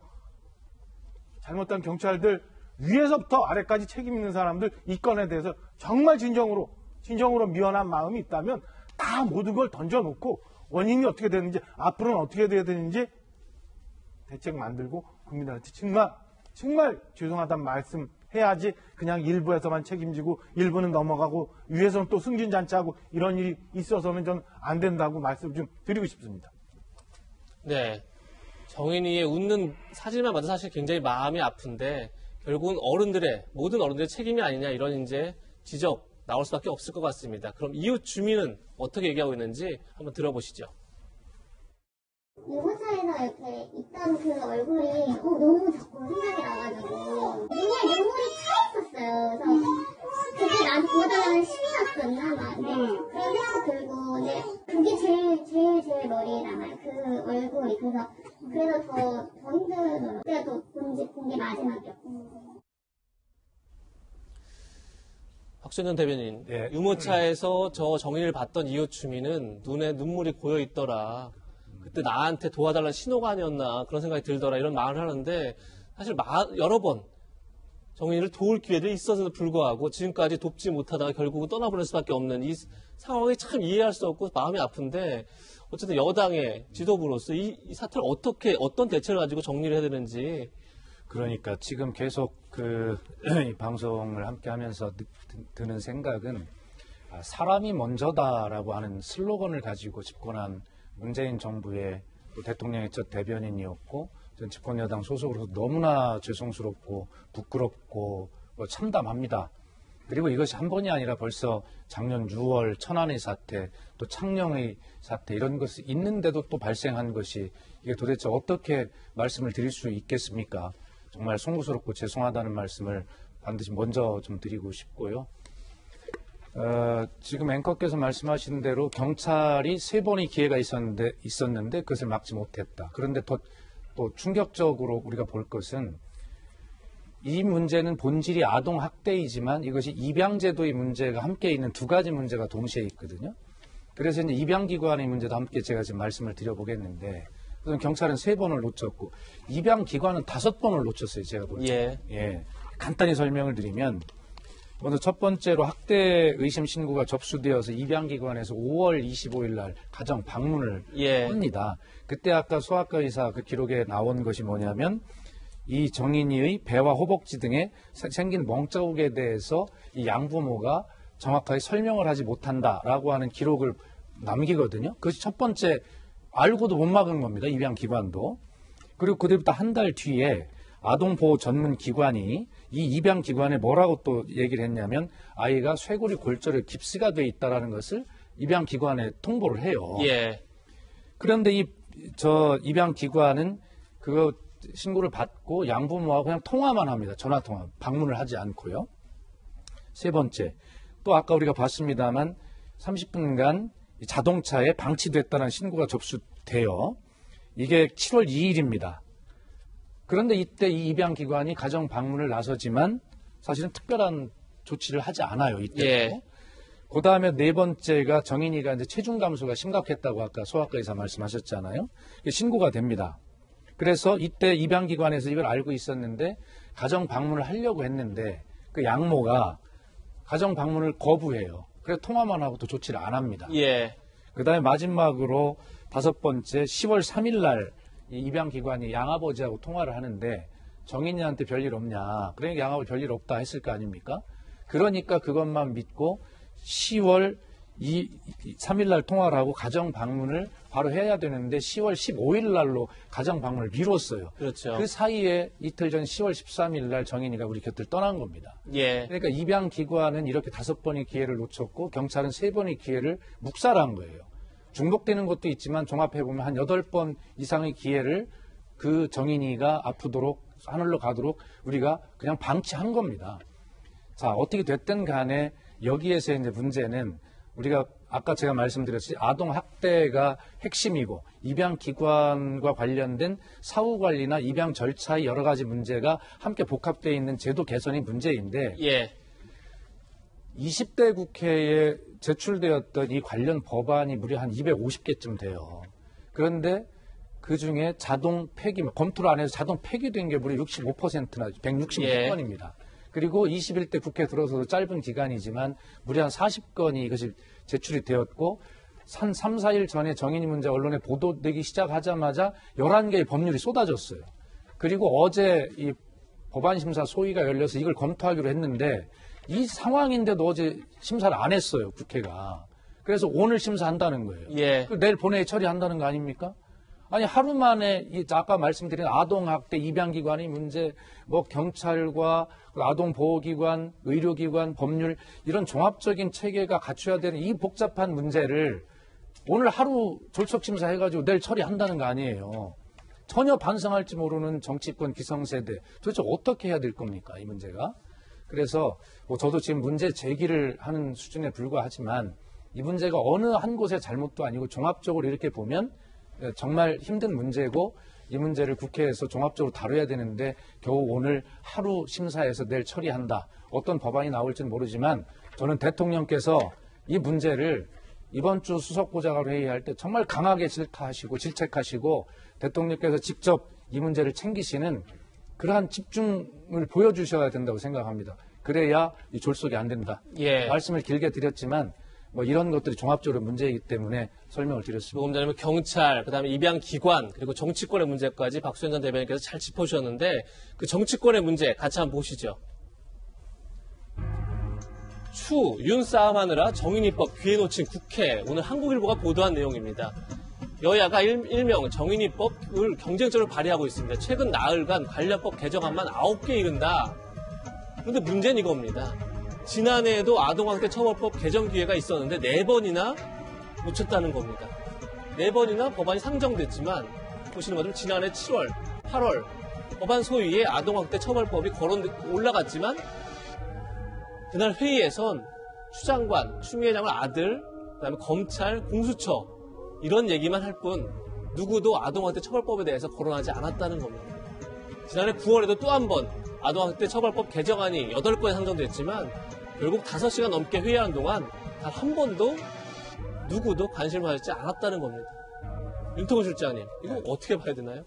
잘못한 경찰들 위에서부터 아래까지 책임 있는 사람들 이 건에 대해서 정말 진정으로 미안한 마음이 있다면 다 모든 걸 던져놓고 원인이 어떻게 되는지 앞으로는 어떻게 돼야 되는지 대책 만들고 국민들한테 정말 죄송하다는 말씀 해야지 그냥 일부에서만 책임지고 일부는 넘어가고 위에서는 또 승진잔치하고 이런 일이 있어서는 좀 안 된다고 말씀 좀 드리고 싶습니다. 네. 정인이의 웃는 사진만 봐도 사실 굉장히 마음이 아픈데 결국은 모든 어른들의 책임이 아니냐 이런 이제 지적 나올 수밖에 없을 것 같습니다. 그럼 이웃 주민은 어떻게 얘기하고 있는지 한번 들어보시죠. 유모차에서 이렇게 있던 그 얼굴이 너무 자꾸 생각이 나가지고 눈물이 차 있었어요. 그래서 그게 나한테 보여달라는 신이었었나 막 그런 생각 들고 근데 그게 제일 머리에 남아요. 그 얼굴이 그래서 더 힘들더라고요. 그때가 또 본 게 마지막이었고. 박준현 대변인, 네. 유모차에서 저 정인이를 봤던 이웃 주민은 눈에 눈물이 고여 있더라. 그때 나한테 도와달라는 신호가 아니었나 그런 생각이 들더라 이런 말을 하는데 사실 여러 번 정인이를 도울 기회들이 있었음에도 불구하고 지금까지 돕지 못하다가 결국은 떠나보낼 수밖에 없는 이 상황이 참 이해할 수 없고 마음이 아픈데 어쨌든 여당의 지도부로서 이 사태를 어떤 대책을 가지고 정리를 해야 되는지. 그러니까 지금 계속 이 방송을 함께 하면서 드는 생각은 사람이 먼저다라고 하는 슬로건을 가지고 집권한 문재인 정부의 대통령의 첫 대변인이었고 전 집권여당 소속으로서 너무나 죄송스럽고 부끄럽고 참담합니다. 그리고 이것이 한 번이 아니라 벌써 작년 6월 천안의 사태 또 창녕의 사태 이런 것이 있는데도 또 발생한 것이 이게 도대체 어떻게 말씀을 드릴 수 있겠습니까? 정말 송구스럽고 죄송하다는 말씀을 반드시 먼저 좀 드리고 싶고요. 지금 앵커께서 말씀하신 대로 경찰이 3번의 기회가 있었는데 그것을 막지 못했다. 그런데 또 충격적으로 우리가 볼 것은 이 문제는 본질이 아동학대이지만 이것이 입양제도의 문제가 함께 있는 두 가지 문제가 동시에 있거든요. 그래서 이제 입양기관의 문제도 함께 제가 지금 말씀을 드려보겠는데 경찰은 3번을 놓쳤고 입양기관은 5번을 놓쳤어요. 제가 볼 때. 예. 간단히 설명을 드리면 먼저 첫 번째로 학대 의심 신고가 접수되어서 입양기관에서 5월 25일 날 가정 방문을 합니다. 그때 아까 소아과 의사 그 기록에 나온 것이 뭐냐면 이 정인이의 배와 허벅지 등에 생긴 멍자국에 대해서 이 양부모가 정확하게 설명을 하지 못한다라고 하는 기록을 남기거든요. 그것이 첫 번째 알고도 못 막은 겁니다. 입양기관도. 그리고 그때부터 한 달 뒤에 아동보호 전문기관이 이 입양기관에 뭐라고 또 얘기를 했냐면 아이가 쇄골이 골절에 깁스가 돼 있다는 것을 입양기관에 통보를 해요. 예. 그런데 입양기관은 그거 신고를 받고 양부모하고 그냥 통화만 합니다. 전화통화. 방문을 하지 않고요. 3번째. 또 아까 우리가 봤습니다만 30분간 자동차에 방치됐다는 신고가 접수돼요. 이게 7월 2일입니다. 그런데 이때 이 입양기관이 가정 방문을 나서지만 사실은 특별한 조치를 하지 않아요. 이때. 그 다음에 4번째가 정인이가 이제 체중 감소가 심각했다고 아까 소아과 의사 말씀하셨잖아요. 신고가 됩니다. 그래서 이때 입양기관에서 이걸 알고 있었는데 가정 방문을 하려고 했는데 그 양모가 가정 방문을 거부해요. 그래서 통화만 하고 또 조치를 안 합니다. 그 다음에 마지막으로 5번째 10월 3일 날 이 입양기관이 양아버지하고 통화를 하는데 정인이한테 별일 없냐. 그러니까 양아버지 별일 없다 했을 거 아닙니까? 그러니까 그것만 믿고 10월 3일 날 통화를 하고 가정 방문을 바로 해야 되는데 10월 15일 날로 가정 방문을 미뤘어요. 그렇죠. 그 사이에 이틀 전 10월 13일 날 정인이가 우리 곁을 떠난 겁니다. 그러니까 입양기관은 이렇게 5번의 기회를 놓쳤고 경찰은 3번의 기회를 묵살한 거예요. 중복되는 것도 있지만 종합해보면 한 8번 이상의 기회를 그 정인이가 아프도록 하늘로 가도록 우리가 그냥 방치한 겁니다. 자, 어떻게 됐든 간에 여기에서 이제 문제는 우리가 아까 제가 말씀드렸듯이 아동학대가 핵심이고 입양기관과 관련된 사후관리나 입양 절차의 여러 가지 문제가 함께 복합되어 있는 제도 개선이 문제인데 20대 국회에 제출되었던 이 관련 법안이 무려 한 250개쯤 돼요. 그런데 그중에 자동 폐기, 검토를 안 해서 자동 폐기된 게 무려 65%나 166건입니다. 그리고 21대 국회 들어서도 짧은 기간이지만 무려 한 40건이 이것이 제출이 되었고 한 3, 4일 전에 정인이 문제 언론에 보도되기 시작하자마자 11개의 법률이 쏟아졌어요. 그리고 어제 이 법안심사 소위가 열려서 이걸 검토하기로 했는데 이 상황인데도 어제 심사를 안 했어요, 국회가. 그래서 오늘 심사한다는 거예요. 내일 본회의 처리한다는 거 아닙니까? 아니 하루 만에 아까 말씀드린 아동학대 입양기관의 문제, 뭐 경찰과 아동보호기관, 의료기관, 법률 이런 종합적인 체계가 갖춰야 되는 이 복잡한 문제를 오늘 하루 졸속심사 해가지고 내일 처리한다는 거 아니에요. 전혀 반성할지 모르는 정치권 기성세대 도대체 어떻게 해야 될 겁니까 이 문제가. 그래서 뭐 저도 지금 문제 제기를 하는 수준에 불과하지만 이 문제가 어느 한 곳의 잘못도 아니고 종합적으로 이렇게 보면 정말 힘든 문제고 이 문제를 국회에서 종합적으로 다뤄야 되는데 겨우 오늘 하루 심사해서 내일 처리한다. 어떤 법안이 나올지는 모르지만 저는 대통령께서 이 문제를 이번 주 수석보좌관 회의할 때 정말 강하게 질책하시고 대통령께서 직접 이 문제를 챙기시는 그러한 집중을 보여주셔야 된다고 생각합니다. 그래야 이 졸속이 안 된다. 예. 말씀을 길게 드렸지만 뭐 이런 것들이 종합적으로 문제이기 때문에 설명을 드렸습니다. 조금 전에 경찰, 그다음에 입양기관, 그리고 정치권의 문제까지 박수현 전 대변인께서 잘 짚어주셨는데 그 정치권의 문제 같이 한번 보시죠. 추, 윤 싸움하느라 정인이법 귀에 놓친 국회. 오늘 한국일보가 보도한 내용입니다. 여야가 일명 정인이법을 경쟁적으로 발의하고 있습니다. 최근 나흘간 관련법 개정안만 9개 이른다. 그런데 문제는 이겁니다. 지난해에도 아동학대 처벌법 개정 기회가 있었는데 4번이나 놓쳤다는 겁니다. 4번이나 법안이 상정됐지만 보시는 것처럼 지난해 7월, 8월 법안 소위에 아동학대 처벌법이 올라갔지만 그날 회의에선 추 장관, 추미애 장관 아들, 그다음에 검찰, 공수처 이런 얘기만 할 뿐 누구도 아동학대 처벌법에 대해서 거론하지 않았다는 겁니다. 지난해 9월에도 또 한 번 아동학대 처벌법 개정안이 8건에 상정됐지만 결국 5시간 넘게 회의하는 동안 단 한 번도 누구도 관심을 가지지 않았다는 겁니다. 윤통훈 실장님, 이거 어떻게 봐야 되나요?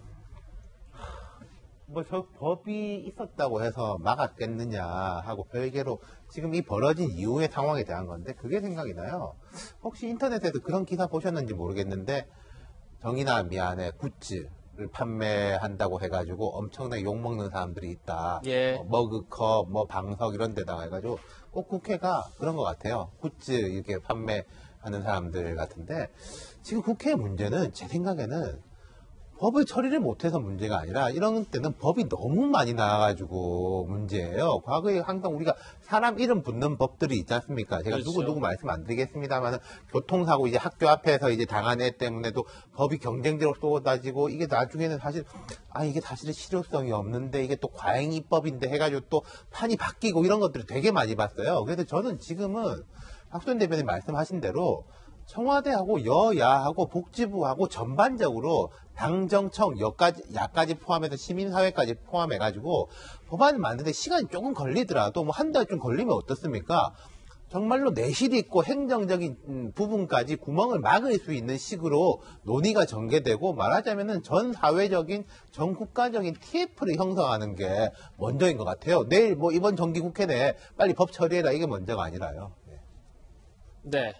뭐 저 법이 있었다고 해서 막았겠느냐 하고 별개로 지금 이 벌어진 이후의 상황에 대한 건데 그게 생각이 나요. 혹시 인터넷에도 그런 기사 보셨는지 모르겠는데 정인아 미안해 굿즈를 판매한다고 해가지고 엄청나게 욕먹는 사람들이 있다. 예. 머그컵, 뭐 방석 이런 데다가 해가지고 꼭 국회가 그런 것 같아요. 굿즈 이렇게 판매하는 사람들 같은데 지금 국회의 문제는 제 생각에는 법을 처리를 못해서 문제가 아니라 이런 때는 법이 너무 많이 나와가지고 문제예요. 과거에 항상 우리가 사람 이름 붙는 법들이 있지 않습니까? 제가 그렇죠. 누구 말씀 안 드리겠습니다만 교통사고 이제 학교 앞에서 이제 당한 애 때문에도 법이 경쟁적으로 쏟아지고 이게 나중에는 사실 이게 사실은 실효성이 없는데 이게 또 과잉 입법인데 해가지고 또 판이 바뀌고 이런 것들을 되게 많이 봤어요. 그래서 저는 지금은 박수현 대변인 말씀하신 대로 청와대하고 여야하고 복지부하고 전반적으로 당정청, 야까지 포함해서 시민사회까지 포함해가지고 법안을 만드는데 시간이 조금 걸리더라도 뭐 한 달 좀 걸리면 어떻습니까? 정말로 내실 있고 행정적인 부분까지 구멍을 막을 수 있는 식으로 논의가 전개되고 말하자면은 전 사회적인, 전 국가적인 TF를 형성하는 게 먼저인 것 같아요. 내일 뭐 이번 정기국회 내에 빨리 법 처리해라 이게 먼저가 아니라요. 네.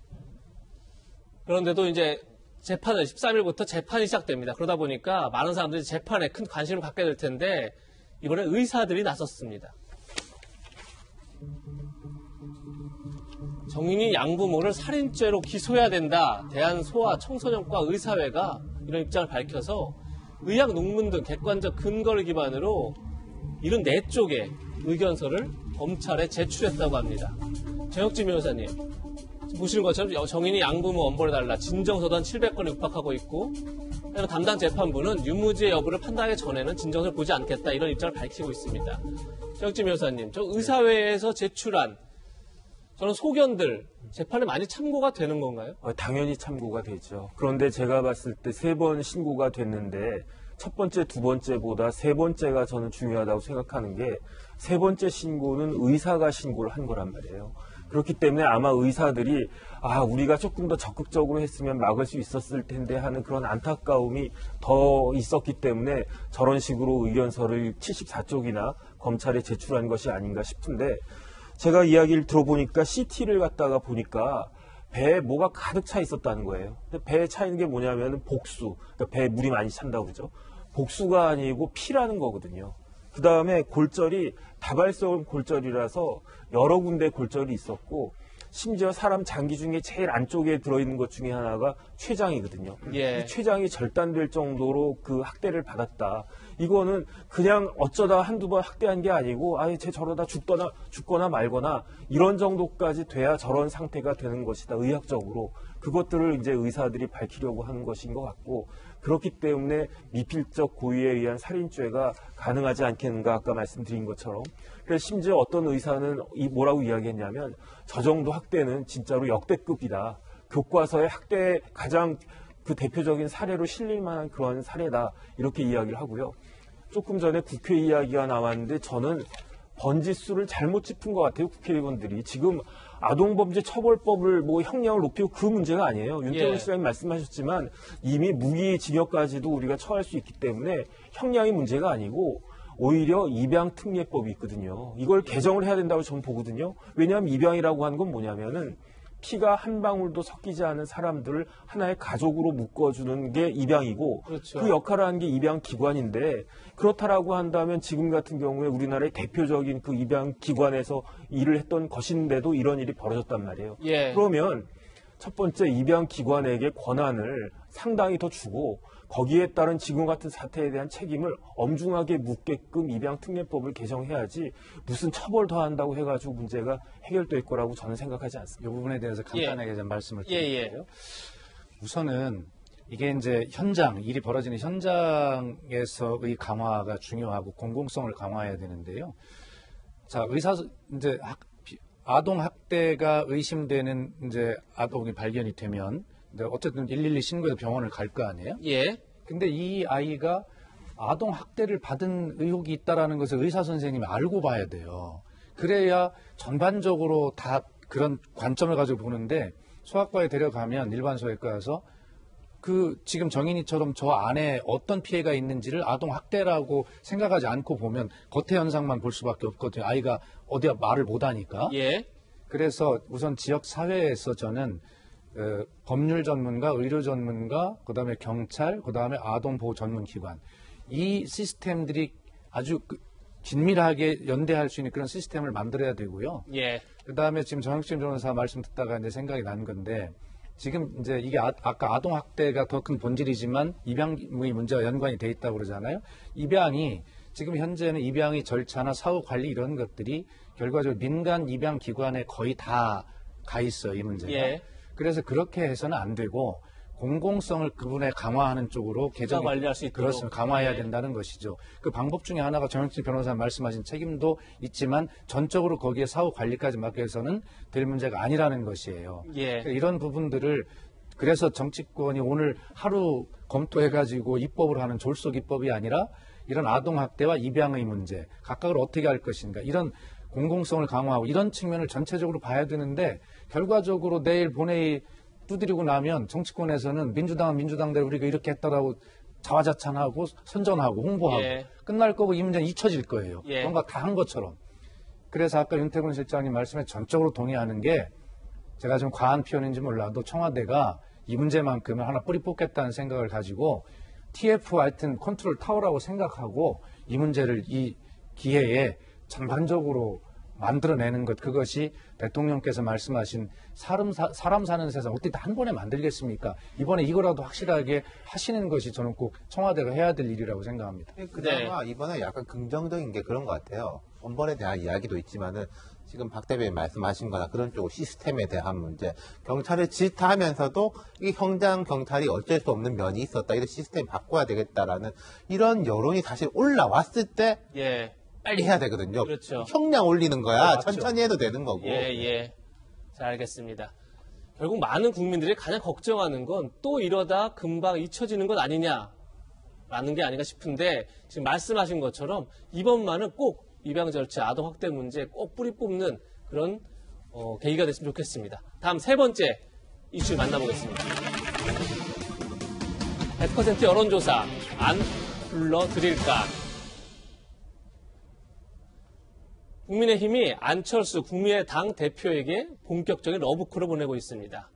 그런데도 이제 재판은 13일부터 재판이 시작됩니다. 그러다 보니까 많은 사람들이 재판에 큰 관심을 갖게 될 텐데 이번에 의사들이 나섰습니다. 정인이 양부모를 살인죄로 기소해야 된다. 대한소아청소년과 의사회가 이런 입장을 밝혀서 의학 논문 등 객관적 근거를 기반으로 74쪽의 의견서를 검찰에 제출했다고 합니다. 정혁진 변호사님, 보시는 것처럼 정인이 양부모 엄벌해달라 진정서도 한 700건에 육박하고 있고 담당 재판부는 유무죄 여부를 판단하기 전에는 진정서를 보지 않겠다 이런 입장을 밝히고 있습니다. 정혁진 변호사님, 저 의사회에서 제출한 저는 소견들 재판에 많이 참고가 되는 건가요? 당연히 참고가 되죠. 그런데 제가 봤을 때 3번 신고가 됐는데 첫 번째, 두 번째보다 세 번째가 저는 중요하다고 생각하는 게 세 번째 신고는 의사가 신고를 한 거란 말이에요. 그렇기 때문에 아마 의사들이 우리가 조금 더 적극적으로 했으면 막을 수 있었을 텐데 하는 그런 안타까움이 더 있었기 때문에 저런 식으로 의견서를 74쪽이나 검찰에 제출한 것이 아닌가 싶은데 제가 이야기를 들어보니까 CT를 갖다가 보니까 배에 뭐가 가득 차 있었다는 거예요. 배에 차 있는 게 뭐냐면 복수, 그러니까 배에 물이 많이 찬다고 그러죠. 복수가 아니고 피라는 거거든요. 그 다음에 골절이 다발성 골절이라서 여러 군데 골절이 있었고 심지어 사람 장기 중에 제일 안쪽에 들어있는 것 중에 하나가 췌장이거든요. 예. 이 췌장이 절단될 정도로 그 학대를 받았다. 이거는 그냥 어쩌다 한두 번 학대한 게 아니고 아예 쟤 저러다 죽거나 말거나 이런 정도까지 돼야 저런 상태가 되는 것이다. 의학적으로. 그것들을 이제 의사들이 밝히려고 하는 것인 것 같고 그렇기 때문에 미필적 고의에 의한 살인죄가 가능하지 않겠는가 아까 말씀드린 것처럼. 그래서 심지어 어떤 의사는 뭐라고 이야기했냐면 저 정도 학대는 진짜로 역대급이다. 교과서의 학대 가장 그 대표적인 사례로 실릴 만한 그런 사례다. 이렇게 이야기를 하고요. 조금 전에 국회 이야기가 나왔는데 저는 번지수를 잘못 짚은 것 같아요. 국회의원들이. 지금 아동범죄 처벌법을 뭐 형량을 높이고 그 문제가 아니에요. 윤태곤 시장님 말씀하셨지만 이미 무기징역까지도 우리가 처할 수 있기 때문에 형량이 문제가 아니고 오히려 입양특례법이 있거든요. 이걸 개정을 해야 된다고 저는 보거든요. 왜냐하면 입양이라고 하는 건 뭐냐면은 피가 한 방울도 섞이지 않은 사람들을 하나의 가족으로 묶어주는 게 입양이고 그렇죠. 그 역할을 하는 게 입양기관인데 그렇다라고 한다면 지금 같은 경우에 우리나라의 대표적인 그 입양기관에서 일을 했던 것인데도 이런 일이 벌어졌단 말이에요. 예. 그러면 첫 번째 입양기관에게 권한을 상당히 더 주고 거기에 따른 지금 같은 사태에 대한 책임을 엄중하게 묻게끔 입양특례법을 개정해야지 무슨 처벌 더한다고 해가지고 문제가 해결될 거라고 저는 생각하지 않습니다. 이 부분에 대해서 간단하게 좀 말씀을 드릴게요. 우선은 이게 이제 일이 벌어지는 현장에서의 강화가 중요하고 공공성을 강화해야 되는데요. 자, 이제 아동 학대가 의심되는 이제 아동이 발견이 되면 어쨌든 112 신고해서 병원을 갈 거 아니에요? 예. 근데 이 아이가 아동 학대를 받은 의혹이 있다라는 것을 의사 선생님이 알고 봐야 돼요. 그래야 전반적으로 다 그런 관점을 가지고 보는데 소아과에 데려가면 일반 소아과에서 그 지금 정인이처럼 저 안에 어떤 피해가 있는지를 아동 학대라고 생각하지 않고 보면 겉의 현상만 볼 수밖에 없거든요. 아이가 어디야 말을 못하니까. 예. 그래서 우선 지역 사회에서 저는 법률 전문가, 의료 전문가, 그다음에 경찰, 그다음에 아동보호 전문기관 이 시스템들이 아주 긴밀하게 연대할 수 있는 그런 시스템을 만들어야 되고요. 예. 그다음에 지금 정혁진 변호사 말씀 듣다가 이제 생각이 난 건데 지금 이제 이게 아까 아동 학대가 더 큰 본질이지만 입양의 문제와 연관이 돼 있다고 그러잖아요. 입양이 지금 현재는 입양의 절차나 사후 관리 이런 것들이 결과적으로 민간 입양 기관에 거의 다 가 있어요, 이 문제가. 예. 그래서 그렇게 해서는 안 되고 공공성을 그분에 강화하는 쪽으로 개정 관리할 수 있도록 그렇습니다. 강화해야 된다는 것이죠. 그 방법 중에 하나가 정혁진 변호사 말씀하신 책임도 있지만 전적으로 거기에 사후 관리까지 맡겨서는 될 문제가 아니라는 것이에요. 예. 이런 부분들을 그래서 정치권이 오늘 하루 검토해가지고 입법을 하는 졸속 입법이 아니라 이런 아동학대와 입양의 문제 각각을 어떻게 할 것인가 이런 공공성을 강화하고 이런 측면을 전체적으로 봐야 되는데 결과적으로 내일 본회의 두드리고 나면 정치권에서는 민주당은 민주당대로 우리가 이렇게 했다라고 자화자찬하고 선전하고 홍보하고 끝날 거고 이 문제는 잊혀질 거예요. 뭔가 다 한 것처럼. 그래서 아까 윤태곤 실장님 말씀에 전적으로 동의하는 게 제가 좀 과한 표현인지 몰라도 청와대가 이 문제만큼은 하나 뿌리 뽑겠다는 생각을 가지고 TF 하여튼 컨트롤 타워라고 생각하고 이 문제를 이 기회에 전반적으로 만들어내는 것 그것이 대통령께서 말씀하신 사람 사는 세상 어떻게 다 한 번에 만들겠습니까? 이번에 이거라도 확실하게 하시는 것이 저는 꼭 청와대가 해야 될 일이라고 생각합니다. 그나마 이번에 약간 긍정적인 게 그런 것 같아요. 원본에 대한 이야기도 있지만은 지금 박 대변인 말씀하신 거나 그런 쪽 시스템에 대한 문제, 경찰을 질타하면서도 이 형장 경찰이 어쩔 수 없는 면이 있었다. 이런 시스템 바꿔야 되겠다라는 이런 여론이 사실 올라왔을 때 빨리 해야 되거든요. 그렇죠. 형량 올리는 거야. 천천히 해도 되는 거고. 자, 알겠습니다. 결국 많은 국민들이 가장 걱정하는 건 또 이러다 금방 잊혀지는 것 아니냐라는 게 아닌가 싶은데 지금 말씀하신 것처럼 이번만은 꼭 입양 절차, 아동 학대 문제 꼭 뿌리 뽑는 그런 계기가 됐으면 좋겠습니다. 다음 세 번째 이슈 만나보겠습니다. 100% 여론조사 안 불러드릴까? 국민의힘이 안철수 국민의당 대표에게 본격적인 러브콜을 보내고 있습니다.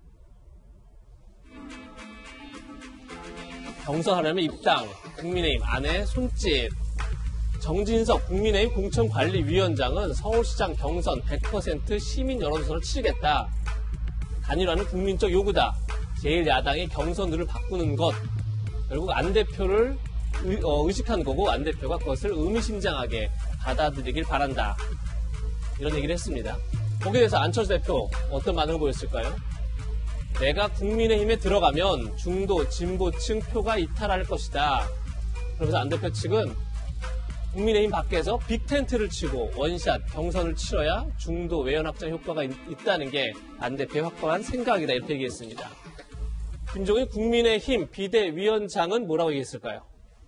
경선하려면 입당, 국민의힘 안에 손짓. 정진석 국민의힘 공천관리위원장은 서울시장 경선 100% 시민 여론조사를 치르겠다. 단일화는 국민적 요구다. 제1야당이 경선 룰을 바꾸는 것. 결국 안 대표를 의식한 거고 안 대표가 그것을 의미심장하게 받아들이길 바란다. 이런 얘기를 했습니다. 거기에 대해서 안철수 대표 어떤 반응을 보였을까요? 내가 국민의힘에 들어가면 중도 진보층 표가 이탈할 것이다. 그러면서 안 대표 측은 국민의힘 밖에서 빅텐트를 치고 원샷 경선을 치러야 중도 외연 확장 효과가 있다는 게 안 대표의 확고한 생각이다. 이렇게 얘기했습니다. 김종인 국민의힘 비대위원장은 뭐라고 얘기했을까요?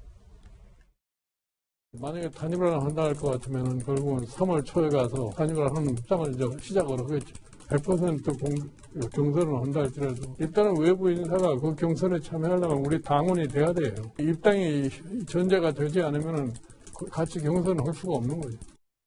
만약에 단일화를 한다 할 것 같으면 결국은 3월 초에 가서 단일화하는 협상을 이제 시작을 하겠죠. 100% 경선을 한다 할지라도 일단은 외부 인사가 그 경선에 참여하려면 우리 당원이 돼야 돼요. 입당이 전제가 되지 않으면 같이 경선을 할 수가 없는 거죠.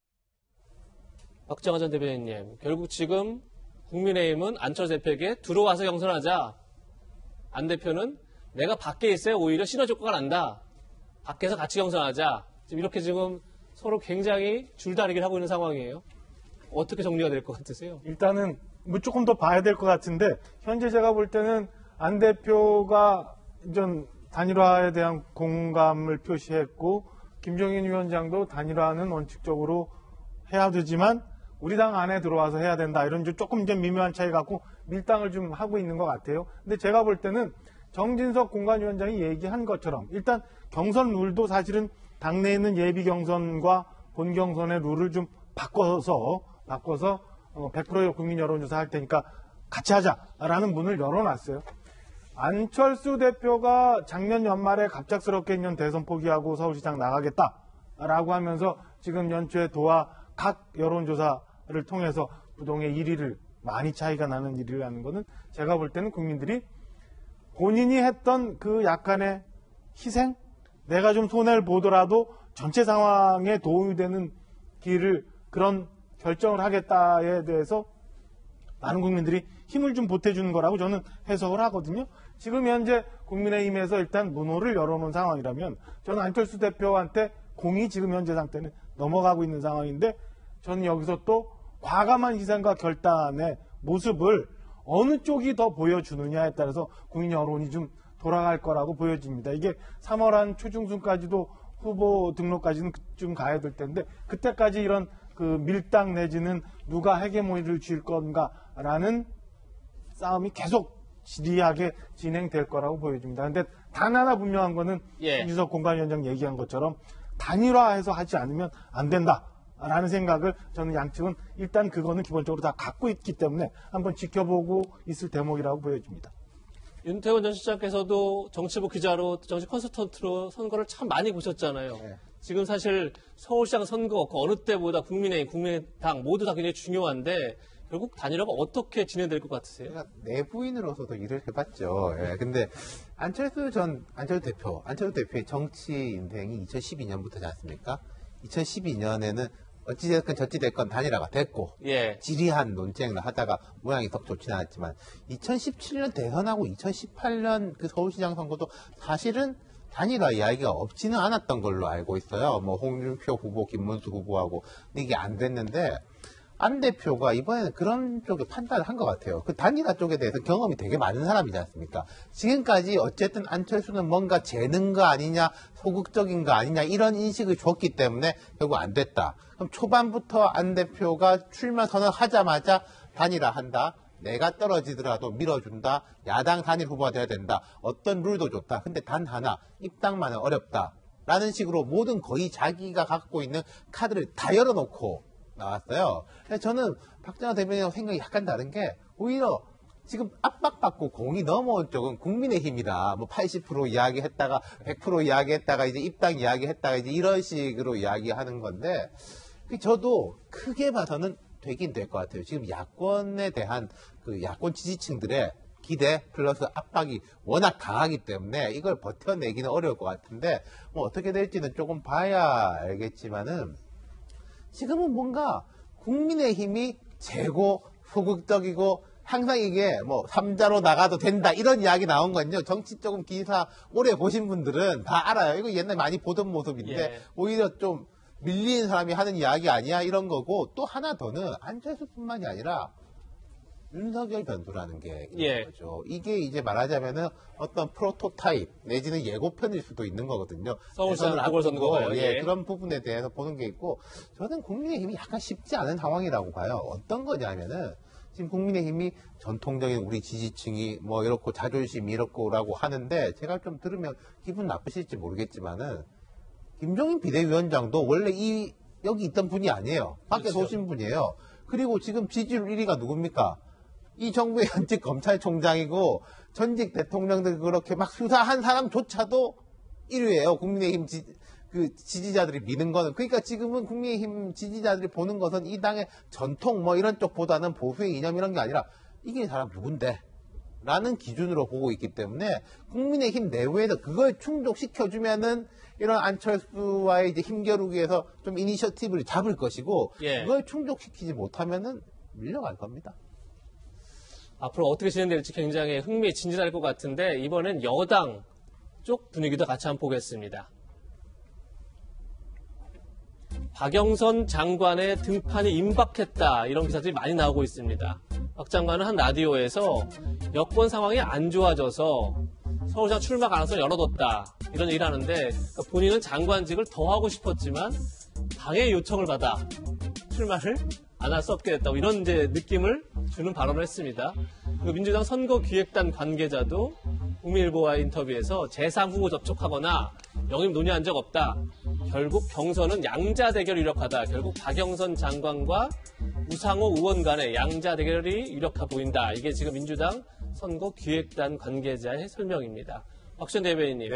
박정화 전 대변인님, 결국 지금 국민의힘은 안철수 대표에게 들어와서 경선하자. 안 대표는 내가 밖에 있어야 오히려 시너지 효과가 난다. 밖에서 같이 경선하자. 지금 이렇게 지금 서로 굉장히 줄다리기를 하고 있는 상황이에요. 어떻게 정리가 될 것 같으세요? 일단은 뭐 조금 더 봐야 될 것 같은데 현재 제가 볼 때는 안 대표가 좀 단일화에 대한 공감을 표시했고 김종인 위원장도 단일화는 원칙적으로 해야 되지만 우리 당 안에 들어와서 해야 된다. 이런 조금 이제 미묘한 차이 갖고 밀당을 좀 하고 있는 것 같아요. 근데 제가 볼 때는 정진석 공관위원장이 얘기한 것처럼 일단 경선 룰도 사실은 당내에 있는 예비 경선과 본 경선의 룰을 좀 바꿔서 100% 국민 여론조사 할 테니까 같이 하자라는 문을 열어놨어요. 안철수 대표가 작년 연말에 갑작스럽게 있는 대선 포기하고 서울시장 나가겠다라고 하면서 지금 연초에 도와 각 여론조사를 통해서 부동의 1위를 많이 차이가 나는 1위를 하는 것은 제가 볼 때는 국민들이 본인이 했던 그 약간의 희생, 내가 좀 손해를 보더라도 전체 상황에 도움이 되는 길을 그런 결정을 하겠다에 대해서 많은 국민들이 힘을 좀 보태주는 거라고 저는 해석을 하거든요. 지금 현재 국민의힘에서 일단 문호를 열어놓은 상황이라면 저는 안철수 대표한테 공이 지금 현재 상태는 넘어가고 있는 상황인데 저는 여기서 또 과감한 희생과 결단의 모습을 어느 쪽이 더 보여주느냐에 따라서 국민 여론이 좀 돌아갈 거라고 보여집니다. 이게 3월 한 초중순까지도 후보 등록까지는 좀 가야 될 텐데 그때까지 이런 그 밀당 내지는 누가 헤게모니를 쥘 건가라는 싸움이 계속 지리하게 진행될 거라고 보여집니다. 근데 단 하나 분명한 거는 김진석 공관위원장 얘기한 것처럼 단일화해서 하지 않으면 안 된다라는 생각을 저는 양측은 일단 그거는 기본적으로 다 갖고 있기 때문에 한번 지켜보고 있을 대목이라고 보여집니다. 윤태원 전 실장께서도 정치부 기자로 정치 컨설턴트로 선거를 참 많이 보셨잖아요. 네. 지금 사실 서울시장 선거 그 어느 때보다 국민의힘, 국민의당 모두 다 굉장히 중요한데 결국 단일화가 어떻게 진행될 것 같으세요? 제가 내부인으로서도 일을 해봤죠. 예, 근데 안철수 대표의 정치 인생이 2012년부터지 않습니까? 2012년에는 어찌됐건 저찌됐건 단일화가 됐고 지리한 논쟁을 하다가 모양이 썩 좋지는 않았지만 2017년 대선하고 2018년 그 서울시장 선거도 사실은 단일화 이야기가 없지는 않았던 걸로 알고 있어요. 뭐 홍준표 후보, 김문수 후보하고 근데 이게 안 됐는데 안 대표가 이번에는 그런 쪽에 판단을 한 것 같아요. 그 단일화 쪽에 대해서 경험이 되게 많은 사람이지 않습니까? 지금까지 어쨌든 안철수는 뭔가 재는 거 아니냐, 소극적인 거 아니냐 이런 인식을 줬기 때문에 결국 안 됐다. 그럼 초반부터 안 대표가 출마 선언하자마자 단일화 한다. 내가 떨어지더라도 밀어준다. 야당 단일 후보가 돼야 된다. 어떤 룰도 좋다. 근데 단 하나, 입당만은 어렵다. 라는 식으로 모든 거의 자기가 갖고 있는 카드를 다 열어놓고 나왔어요. 저는 박정화 대변인하고 생각이 약간 다른 게 오히려 지금 압박받고 공이 넘어온 쪽은 국민의힘이다. 뭐 80% 이야기했다가 100% 이야기했다가 이제 입당 이야기했다가 이제 이런 식으로 이야기하는 건데 저도 크게 봐서는 되긴 될 것 같아요. 지금 야권에 대한 그 야권 지지층들의 기대 플러스 압박이 워낙 강하기 때문에 이걸 버텨내기는 어려울 것 같은데 뭐 어떻게 될지는 조금 봐야 알겠지만은 지금은 뭔가 국민의힘이 재고 소극적이고 항상 이게 뭐 3자로 나가도 된다 이런 이야기 나온 건요. 정치 조금 기사 오래 보신 분들은 다 알아요. 이거 옛날에 많이 보던 모습인데 오히려 좀 밀리는 사람이 하는 이야기 아니야 이런 거고 또 하나 더는 안철수뿐만이 아니라 윤석열 변두라는 게 있는 거죠. 이게 이제 말하자면은 어떤 프로토타입 내지는 예고편일 수도 있는 거거든요. 서울시장 보궐선거 그런 부분에 대해서 보는 게 있고 저는 국민의힘이 약간 쉽지 않은 상황이라고 봐요. 어떤 거냐면은 지금 국민의힘이 전통적인 우리 지지층이 뭐 이렇고 자존심 이렇고라고 하는데 제가 좀 들으면 기분 나쁘실지 모르겠지만은 김종인 비대위원장도 원래 여기 있던 분이 아니에요. 밖에서 오신 분이에요. 그리고 지금 지지율 1위가 누굽니까? 이 정부의 현직 검찰총장이고 전직 대통령들 그렇게 막 수사한 사람조차도 1위예요. 국민의힘 지지자들이 믿는 거는. 그러니까 지금은 국민의힘 지지자들이 보는 것은 이 당의 전통 뭐 이런 쪽보다는 보수의 이념 이런 게 아니라 이긴 사람 누군데? 라는 기준으로 보고 있기 때문에 국민의힘 내부에서 그걸 충족시켜주면은 이런 안철수와의 이제 힘겨루기에서 좀 이니셔티브를 잡을 것이고 그걸 충족시키지 못하면은 밀려갈 겁니다. 앞으로 어떻게 진행될지 굉장히 흥미진진할 것 같은데 이번엔 여당 쪽 분위기도 같이 한번 보겠습니다. 박영선 장관의 등판이 임박했다 이런 기사들이 많이 나오고 있습니다. 박 장관은 한 라디오에서 여권 상황이 안 좋아져서 서울시장 출마 가능성을 열어뒀다 이런 얘기를 하는데 그러니까 본인은 장관직을 더 하고 싶었지만 당의 요청을 받아 출마를 안 할 수 없게 됐다고 이런 이제 느낌을 주는 발언을 했습니다. 그리고 민주당 선거기획단 관계자도 국민일보와의 인터뷰에서 제3후보 접촉하거나 영입 논의한 적 없다. 결국 경선은 양자 대결이 유력하다. 결국 박영선 장관과 우상호 의원 간의 양자 대결이 유력해 보인다. 이게 지금 민주당 선거기획단 관계자의 설명입니다. 박시원 대변인님,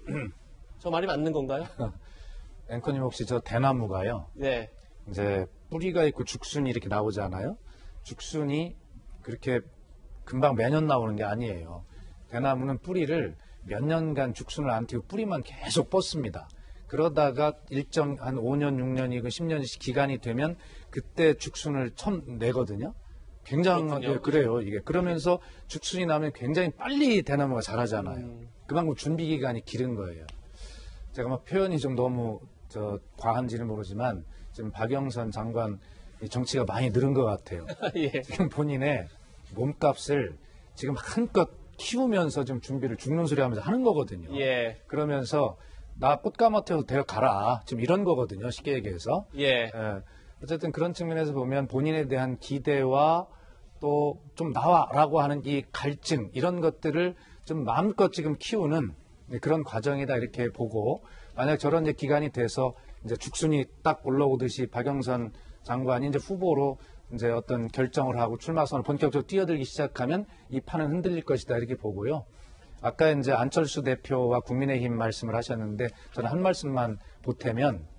저 말이 맞는 건가요? 앵커님 혹시 저 대나무가요? 네. 이제 뿌리가 있고 죽순이 이렇게 나오잖아요. 죽순이 그렇게 금방 매년 나오는 게 아니에요. 대나무는 뿌리를 몇 년간 죽순을 안 띄우고 뿌리만 계속 뻗습니다. 그러다가 일정 한 5년, 6년이고 10년씩 기간이 되면 그때 죽순을 처음 내거든요. 굉장하게 그래요, 이게. 그러면서 죽순이 나면 굉장히 빨리 대나무가 자라잖아요. 그만큼 준비 기간이 길은 거예요. 제가 막 표현이 좀 너무 과한지는 모르지만 지금 박영선 장관 정치가 많이 늘은 것 같아요. 지금 본인의 몸값을 지금 한껏 키우면서 좀 준비를 죽는 소리 하면서 하는 거거든요. 그러면서 나 꽃가마태로 데려가라. 지금 이런 거거든요. 쉽게 얘기해서. 어쨌든 그런 측면에서 보면 본인에 대한 기대와 또 좀 나와라고 하는 이 갈증 이런 것들을 좀 마음껏 지금 키우는 그런 과정이다 이렇게 보고 만약 저런 이제 기간이 돼서 이제 죽순이 딱 올라오듯이 박영선 장관이 이제 후보로 이제 어떤 결정을 하고 출마선을 본격적으로 뛰어들기 시작하면 이 판은 흔들릴 것이다 이렇게 보고요. 아까 이제 안철수 대표와 국민의힘 말씀을 하셨는데 저는 한 말씀만 보태면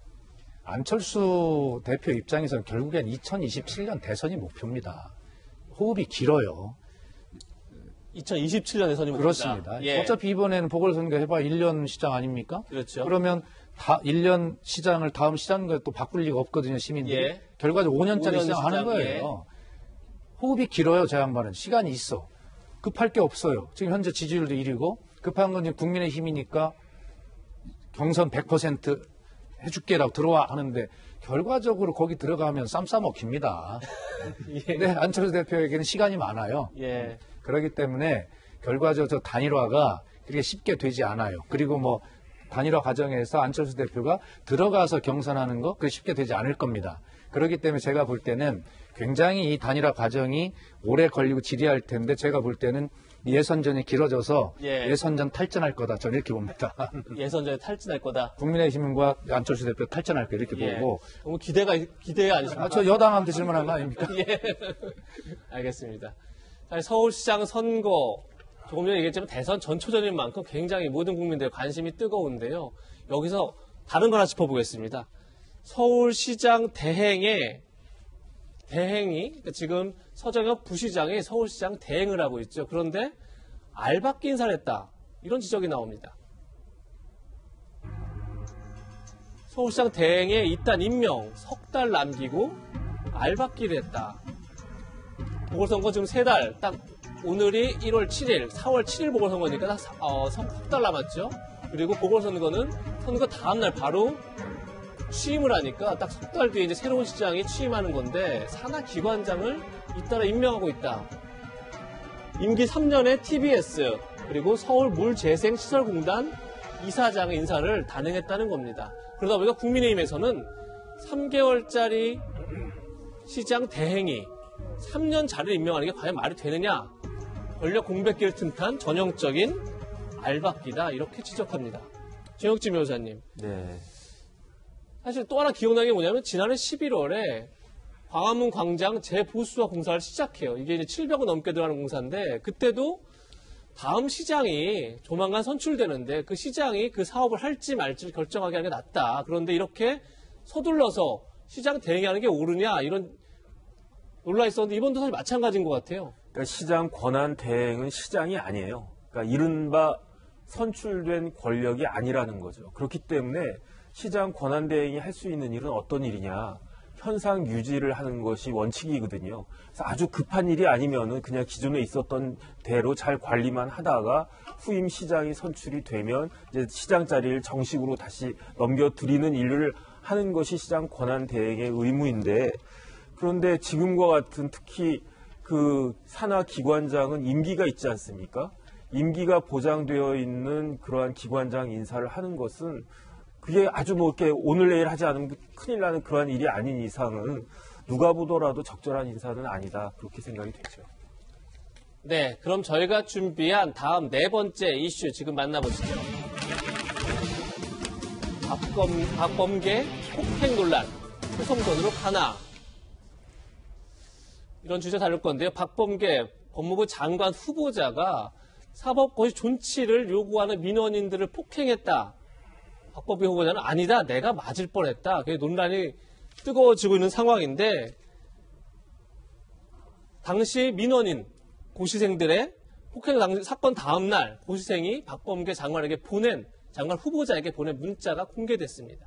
안철수 대표 입장에서는 결국엔 2027년 대선이 목표입니다. 호흡이 길어요. 2027년 대선이 목표다. 그렇습니다. 어차피 이번에는 보궐선거 해봐 1년 시장 아닙니까? 그렇죠. 그러면 1년 시장을 다음 시장과 또 바꿀 리가 없거든요, 시민들이. 결과적으로 5년짜리 시장 하는 거예요. 호흡이 길어요, 저 양반은. 시간이 있어. 급할 게 없어요. 지금 현재 지지율도 1위고 급한 건 국민의힘이니까 경선 100% 해줄게라고 들어와 하는데 결과적으로 거기 들어가면 쌈 싸먹힙니다. 근데 안철수 대표에게는 시간이 많아요. 그렇기 때문에 결과적으로 저 단일화가 그렇게 쉽게 되지 않아요. 그리고 뭐 단일화 과정에서 안철수 대표가 들어가서 경선하는 거 그게 쉽게 되지 않을 겁니다. 그렇기 때문에 제가 볼 때는 굉장히 이 단일화 과정이 오래 걸리고 지리할 텐데 제가 볼 때는 예선전이 길어져서 예선전 탈전할 거다. 저는 이렇게 봅니다. 예선전에 탈전할 거다. 국민의힘과 안철수 대표 탈전할 거 이렇게 보고. 너무 기대 아니십니까? 저 여당한테 질문한 거 아닙니까? 알겠습니다. 서울시장 선거 조금 전에 얘기했지만 대선 전초전인 만큼 굉장히 모든 국민들의 관심이 뜨거운데요. 여기서 다른 걸 하나 짚어보겠습니다. 서울시장 대행이 그러니까 지금 서정엽 부시장이 서울시장 대행을 하고 있죠. 그런데 알박기 인사를 했다. 이런 지적이 나옵니다. 서울시장 대행에 이딴 임명 석 달 남기고 알박기를 했다. 보궐선거 지금 3달, 딱 오늘이 1월 7일, 4월 7일 보궐선거니까 석 달 남았죠. 그리고 보궐선거는 선거 다음날 바로 취임을 하니까 딱 석 달 뒤에 이제 새로운 시장이 취임하는 건데 산하기관장을 잇따라 임명하고 있다. 임기 3년에 TBS 그리고 서울물재생시설공단 이사장의 인사를 단행했다는 겁니다. 그러다 보니까 국민의힘에서는 3개월짜리 시장 대행이 3년 자리를 임명하는 게 과연 말이 되느냐? 권력 공백기를 틈탄 전형적인 알박기다 이렇게 지적합니다. 정혁진 변호사님. 네. 사실 또 하나 기억나는 게 뭐냐면 지난해 11월에 광화문 광장 재보수화 공사를 시작해요. 이게 이제 700억 넘게 들어가는 공사인데 그때도 다음 시장이 조만간 선출되는데 그 시장이 그 사업을 할지 말지를 결정하게 하는 게 낫다. 그런데 이렇게 서둘러서 시장 대행하는 게 옳으냐 이런 논란이 있었는데 이번도 사실 마찬가지인 것 같아요. 그러니까 시장 권한 대행은 시장이 아니에요. 그러니까 이른바 선출된 권력이 아니라는 거죠. 그렇기 때문에 시장 권한 대행이 할 수 있는 일은 어떤 일이냐. 현상 유지를 하는 것이 원칙이거든요. 그래서 아주 급한 일이 아니면은 그냥 기존에 있었던 대로 잘 관리만 하다가 후임 시장이 선출이 되면 이제 시장 자리를 정식으로 다시 넘겨드리는 일을 하는 것이 시장 권한 대행의 의무인데 그런데 지금과 같은 특히 그 산하 기관장은 임기가 있지 않습니까? 임기가 보장되어 있는 그러한 기관장 인사를 하는 것은 그게 아주 뭐 이렇게 오늘 내일 하지 않으면 큰일 나는 그러한 일이 아닌 이상은 누가 보더라도 적절한 인사는 아니다. 그렇게 생각이 되죠. 네, 그럼 저희가 준비한 다음 네 번째 이슈 지금 만나보시죠. 박범계 폭행 논란, 소송전으로 가나. 이런 주제 다룰 건데요. 박범계 법무부 장관 후보자가 사법고시 존치를 요구하는 민원인들을 폭행했다. 박범계 후보자는 아니다. 내가 맞을 뻔했다. 그게 논란이 뜨거워지고 있는 상황인데 당시 민원인 고시생들의 폭행 사건 다음 날 고시생이 박범계 장관 후보자에게 보낸 문자가 공개됐습니다.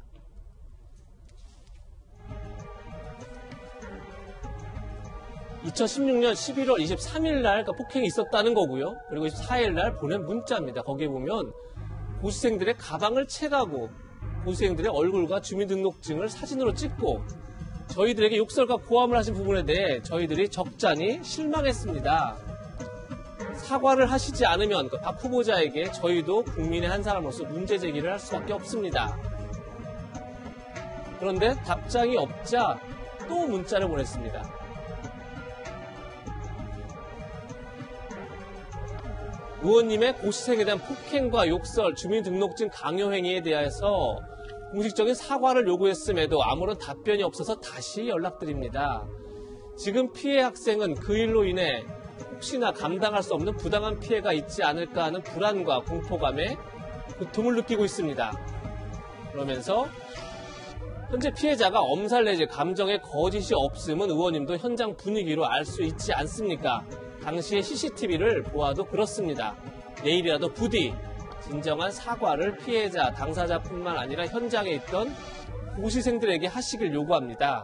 (2016년 11월 23일 날 폭행이 있었다는 거고요. 그리고 24일 날 보낸 문자입니다. 거기에 보면 고시생들의 가방을 채가고 고시생들의 얼굴과 주민등록증을 사진으로 찍고 저희들에게 욕설과 고함을 하신 부분에 대해 저희들이 적잖이 실망했습니다. 사과를 하시지 않으면 박 후보자에게 저희도 국민의 한 사람으로서 문제 제기를 할 수밖에 없습니다. 그런데 답장이 없자 또 문자를 보냈습니다. 의원님의 고시생에 대한 폭행과 욕설, 주민등록증 강요 행위에 대해서 공식적인 사과를 요구했음에도 아무런 답변이 없어서 다시 연락드립니다. 지금 피해 학생은 그 일로 인해 혹시나 감당할 수 없는 부당한 피해가 있지 않을까 하는 불안과 공포감에 고통을 느끼고 있습니다. 그러면서 현재 피해자가 엄살 내지 감정에 거짓이 없음은 의원님도 현장 분위기로 알 수 있지 않습니까? 당시의 CCTV를 보아도 그렇습니다. 내일이라도 부디 진정한 사과를 피해자, 당사자뿐만 아니라 현장에 있던 고시생들에게 하시길 요구합니다.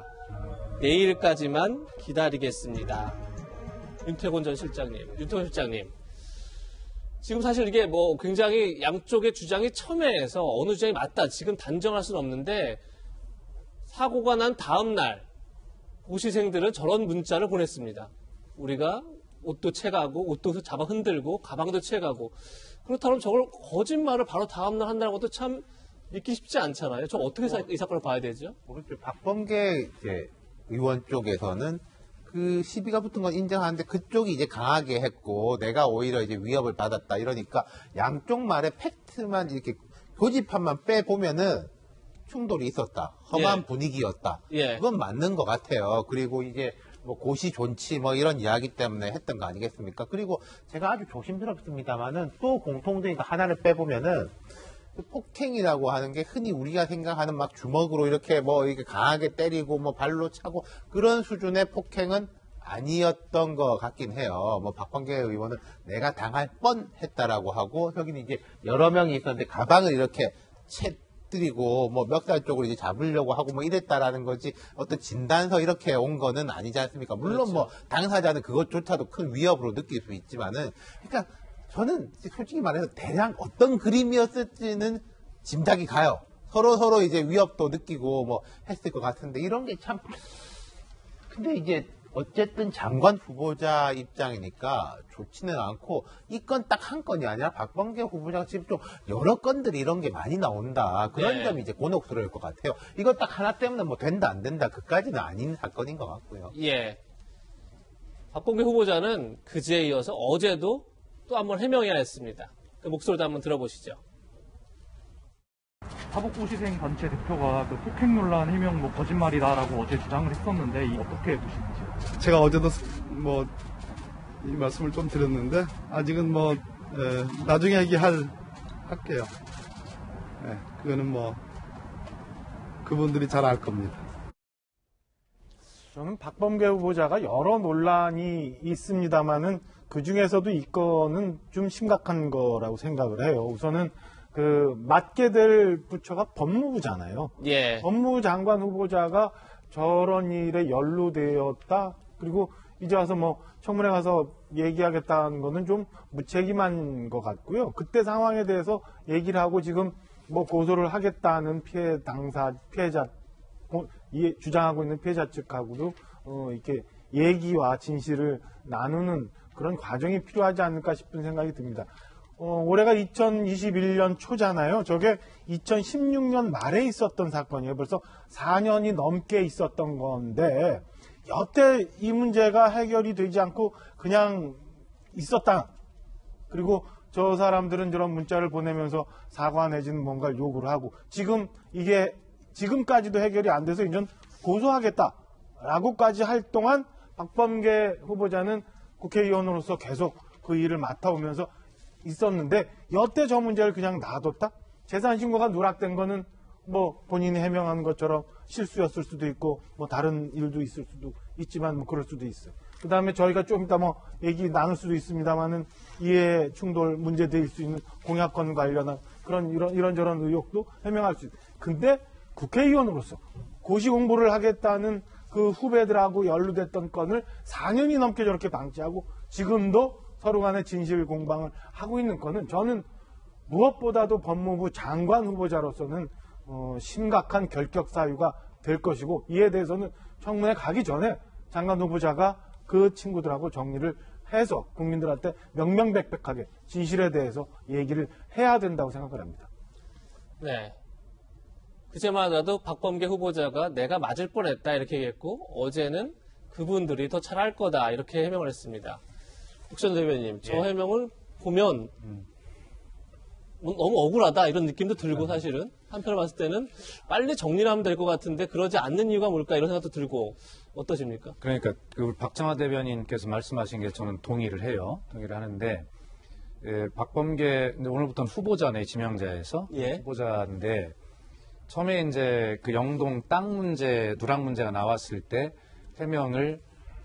내일까지만 기다리겠습니다. 윤태곤 실장님. 지금 사실 이게 굉장히 양쪽의 주장이 첨예해서 어느 주장이 맞다, 지금 단정할 수는 없는데 사고가 난 다음 날 고시생들은 저런 문자를 보냈습니다. 우리가 옷도 채가고 옷도 잡아 흔들고 가방도 채가고 그렇다면 저걸 거짓말을 바로 다음날 한다는 것도 참 믿기 쉽지 않잖아요. 저 어떻게 이 사건을 봐야 되죠? 박범계 의원 쪽에서는 그 시비가 붙은 건 인정하는데 그쪽이 이제 강하게 했고 내가 오히려 이제 위협을 받았다 이러니까 양쪽 말의 팩트만 이렇게 교집합만 빼보면은 충돌이 있었다. 험한 분위기였다. 그건 맞는 것 같아요. 그리고 이제 고시 존치 이런 이야기 때문에 했던 거 아니겠습니까? 그리고 제가 아주 조심스럽습니다만은 또 공통된 거 하나를 빼보면은 폭행이라고 하는 게 흔히 우리가 생각하는 막 주먹으로 이렇게 이렇게 강하게 때리고 발로 차고 그런 수준의 폭행은 아니었던 것 같긴 해요. 박범계 의원은 내가 당할 뻔했다라고 하고 여기는 이제 여러 명이 있었는데 가방을 이렇게 드리고 멱살 쪽으로 이제 잡으려고 하고 이랬다라는 거지 어떤 진단서 이렇게 온 거는 아니지 않습니까? 물론 그렇죠. 당사자는 그것조차도 큰 위협으로 느낄 수 있지만은 그러니까 저는 솔직히 말해서 대략 어떤 그림이었을지는 짐작이 가요. 서로 이제 위협도 느끼고 뭐 했을 것 같은데 이런 게 참. 근데 이제 어쨌든 장관 후보자 입장이니까 좋지는 않고 이 건 딱 한 건이 아니라 박범계 후보자가 지금 좀 여러 건들이 이런 게 많이 나온다. 그런 점이 이제 곤혹스러울 것 같아요. 이거 딱 하나 때문에 뭐 된다 안 된다 그까지는 아닌 사건인 것 같고요. 예. 박범계 후보자는 그제에 이어서 어제도 또 한번 해명해야 했습니다. 그 목소리도 한번 들어보시죠. 사법고시생 단체 대표가 그 폭행 논란 해명 뭐 거짓말이다라고 어제 주장을 했었는데 이 어떻게 보시는지? 제가 어제도 뭐 이 말씀을 좀 드렸는데 아직은 뭐 나중에 할게요. 그거는 뭐 그분들이 잘 알 겁니다. 저는 박범계 후보자가 여러 논란이 있습니다만은 그 중에서도 이 건은 좀 심각한 거라고 생각을 해요. 우선은 그 맡게 될 부처가 법무부잖아요. 예. 법무부 장관 후보자가 저런 일에 연루되었다. 그리고 이제 와서 뭐 청문회 가서 얘기하겠다는 거는 좀 무책임한 것 같고요. 그때 상황에 대해서 얘기를 하고 지금 뭐 고소를 하겠다는 피해자 주장하고 있는 피해자 측하고도 이렇게 얘기와 진실을 나누는 그런 과정이 필요하지 않을까 싶은 생각이 듭니다. 올해가 2021년 초잖아요. 저게 2016년 말에 있었던 사건이에요. 벌써 4년이 넘게 있었던 건데 여태 이 문제가 해결이 되지 않고 그냥 있었다. 그리고 저 사람들은 저런 문자를 보내면서 사과 내지는 뭔가를 요구를 하고 지금 이게 지금까지도 해결이 안 돼서 이제 고소하겠다라고까지 할 동안 박범계 후보자는 국회의원으로서 계속 그 일을 맡아오면서 있었는데 여태 저 문제를 그냥 놔뒀다? 재산 신고가 누락된 거는 뭐 본인이 해명한 것처럼 실수였을 수도 있고 뭐 다른 일도 있을 수도 있지만 뭐 그럴 수도 있어요. 그 다음에 저희가 좀 이따 뭐 얘기 나눌 수도 있습니다만은 이해 충돌 문제될 수 있는 공약권 관련한 그런 이런저런 의혹도 해명할 수 있어요. 근데 국회의원으로서 고시 공부를 하겠다는 그 후배들하고 연루됐던 건을 4년이 넘게 저렇게 방치하고 지금도 서로 간의 진실 공방을 하고 있는 거는 저는 무엇보다도 법무부 장관 후보자로서는 심각한 결격 사유가 될 것이고 이에 대해서는 청문회 가기 전에 장관 후보자가 그 친구들하고 정리를 해서 국민들한테 명명백백하게 진실에 대해서 얘기를 해야 된다고 생각을 합니다. 네. 그제만 하더라도 박범계 후보자가 내가 맞을 뻔했다 이렇게 얘기했고 어제는 그분들이 더 잘할 거다 이렇게 해명을 했습니다. 국선 대변인, 저 해명을 보면 너무 억울하다 이런 느낌도 들고 사실은 한편으로 봤을 때는 빨리 정리를 하면 될 것 같은데 그러지 않는 이유가 뭘까 이런 생각도 들고 어떠십니까? 그러니까 그 박정화 대변인께서 말씀하신 게 저는 동의를 해요. 동의를 하는데 박범계 오늘부터는 후보자네 지명자에서 후보자인데 처음에 이제 그 영동 땅 문제, 누락 문제가 나왔을 때 해명을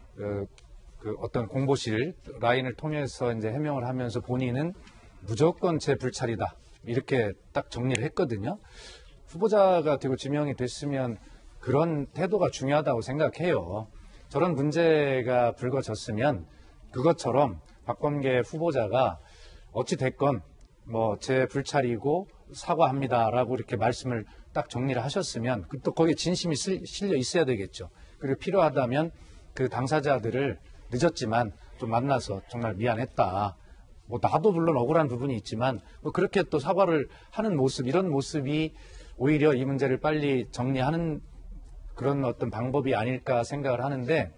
그 어떤 공보실 라인을 통해서 이제 해명을 하면서 본인은 무조건 제 불찰이다 이렇게 딱 정리를 했거든요. 후보자가 되고 지명이 됐으면 그런 태도가 중요하다고 생각해요. 저런 문제가 불거졌으면 그것처럼 박범계 후보자가 어찌 됐건 뭐 제 불찰이고 사과합니다라고 이렇게 말씀을 딱 정리를 하셨으면 또 거기에 진심이 실려 있어야 되겠죠. 그리고 필요하다면 그 당사자들을 늦었지만 좀 만나서 정말 미안했다. 뭐 나도 물론 억울한 부분이 있지만 뭐 그렇게 또 사과를 하는 모습, 이런 모습이 오히려 이 문제를 빨리 정리하는 그런 어떤 방법이 아닐까 생각을 하는데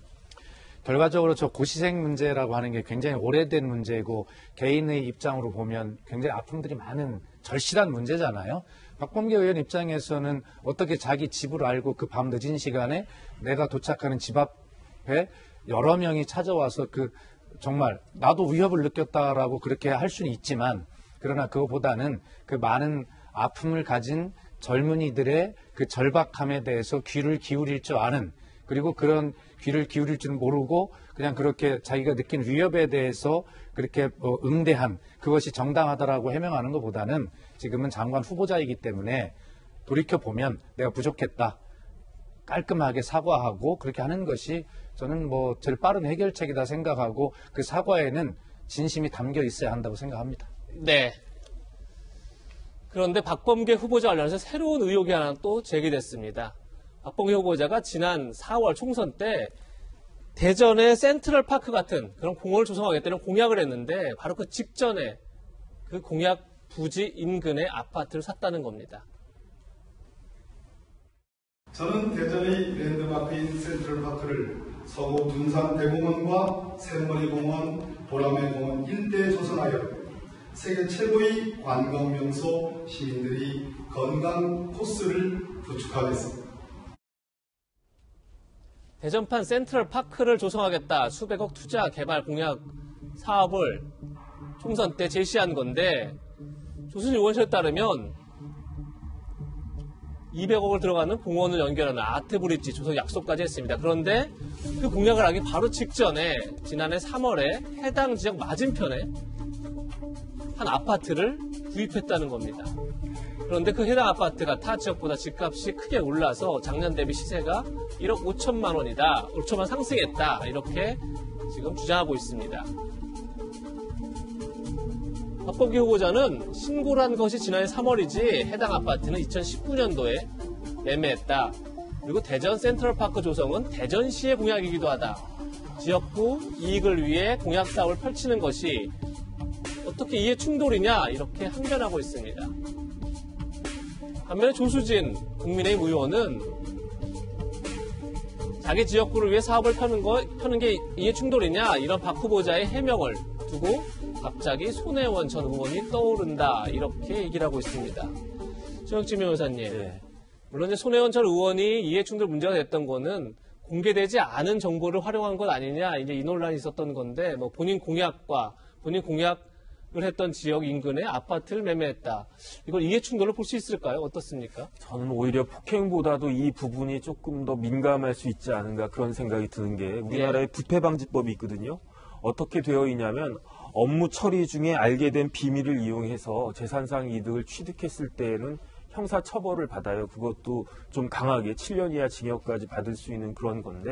결과적으로 저 고시생 문제라고 하는 게 굉장히 오래된 문제고 개인의 입장으로 보면 굉장히 아픔들이 많은 절실한 문제잖아요. 박범계 의원 입장에서는 어떻게 자기 집을 알고 그 밤 늦은 시간에 내가 도착하는 집 앞에 여러 명이 찾아와서 그 정말 나도 위협을 느꼈다라고 그렇게 할 수는 있지만 그러나 그거보다는 그 많은 아픔을 가진 젊은이들의 그 절박함에 대해서 귀를 기울일 줄 아는 그리고 그런 귀를 기울일 줄 모르고 그냥 그렇게 자기가 느낀 위협에 대해서 그렇게 응대한 그것이 정당하다라고 해명하는 것보다는 지금은 장관 후보자이기 때문에 돌이켜보면 내가 부족했다. 깔끔하게 사과하고 그렇게 하는 것이 저는 뭐 제일 빠른 해결책이다 생각하고 그 사과에는 진심이 담겨 있어야 한다고 생각합니다. 네. 그런데 박범계 후보자 관련해서 새로운 의혹이 하나 또 제기됐습니다. 박범계 후보자가 지난 4월 총선 때 대전의 센트럴파크 같은 그런 공원을 조성하겠다는 공약을 했는데 바로 그 직전에 그 공약 부지 인근의 아파트를 샀다는 겁니다. 저는 대전의 랜드마크인 센트럴파크를 서구 둔산대공원과 새머리공원, 보라매공원 일대에 조성하여 세계 최고의 관광명소 시민들이 건강 코스를 구축하겠습니다. 대전판 센트럴파크를 조성하겠다 수백억 투자 개발 공약 사업을 총선 때 제시한 건데 조순일 의원실에 따르면 200억을 들어가는 공원을 연결하는 아트브릿지 조성 약속까지 했습니다. 그런데 그 공약을 하기 바로 직전에 지난해 3월에 해당 지역 맞은편에 한 아파트를 구입했다는 겁니다. 그런데 그 해당 아파트가 타 지역보다 집값이 크게 올라서 작년 대비 시세가 1억 5천만 원이다. 5천만 상승했다. 이렇게 지금 주장하고 있습니다. 박범계 후보자는 신고를 한 것이 지난해 3월이지 해당 아파트는 2019년도에 매매했다. 그리고 대전 센트럴파크 조성은 대전시의 공약이기도 하다. 지역구 이익을 위해 공약 사업을 펼치는 것이 어떻게 이해 충돌이냐 이렇게 항변하고 있습니다. 반면에 조수진 국민의힘 의원은 자기 지역구를 위해 사업을 펴는 게 이해 충돌이냐 이런 박 후보자의 해명을 두고 갑자기 손혜원 전 의원이 떠오른다 이렇게 얘기를 하고 있습니다. 최영진 변호사님, 네. 물론 이제 손혜원 전 의원이 이해충돌 문제가 됐던 거는 공개되지 않은 정보를 활용한 것 아니냐 이제 이 논란이 있었던 건데 뭐 본인 공약을 했던 지역 인근에 아파트를 매매했다. 이걸 이해충돌로 볼 수 있을까요? 어떻습니까? 저는 오히려 폭행보다도 이 부분이 조금 더 민감할 수 있지 않은가 그런 생각이 드는 게 우리나라에 부패방지법이 있거든요. 어떻게 되어 있냐면 업무 처리 중에 알게 된 비밀을 이용해서 재산상 이득을 취득했을 때에는 형사처벌을 받아요. 그것도 좀 강하게 7년 이하 징역까지 받을 수 있는 그런 건데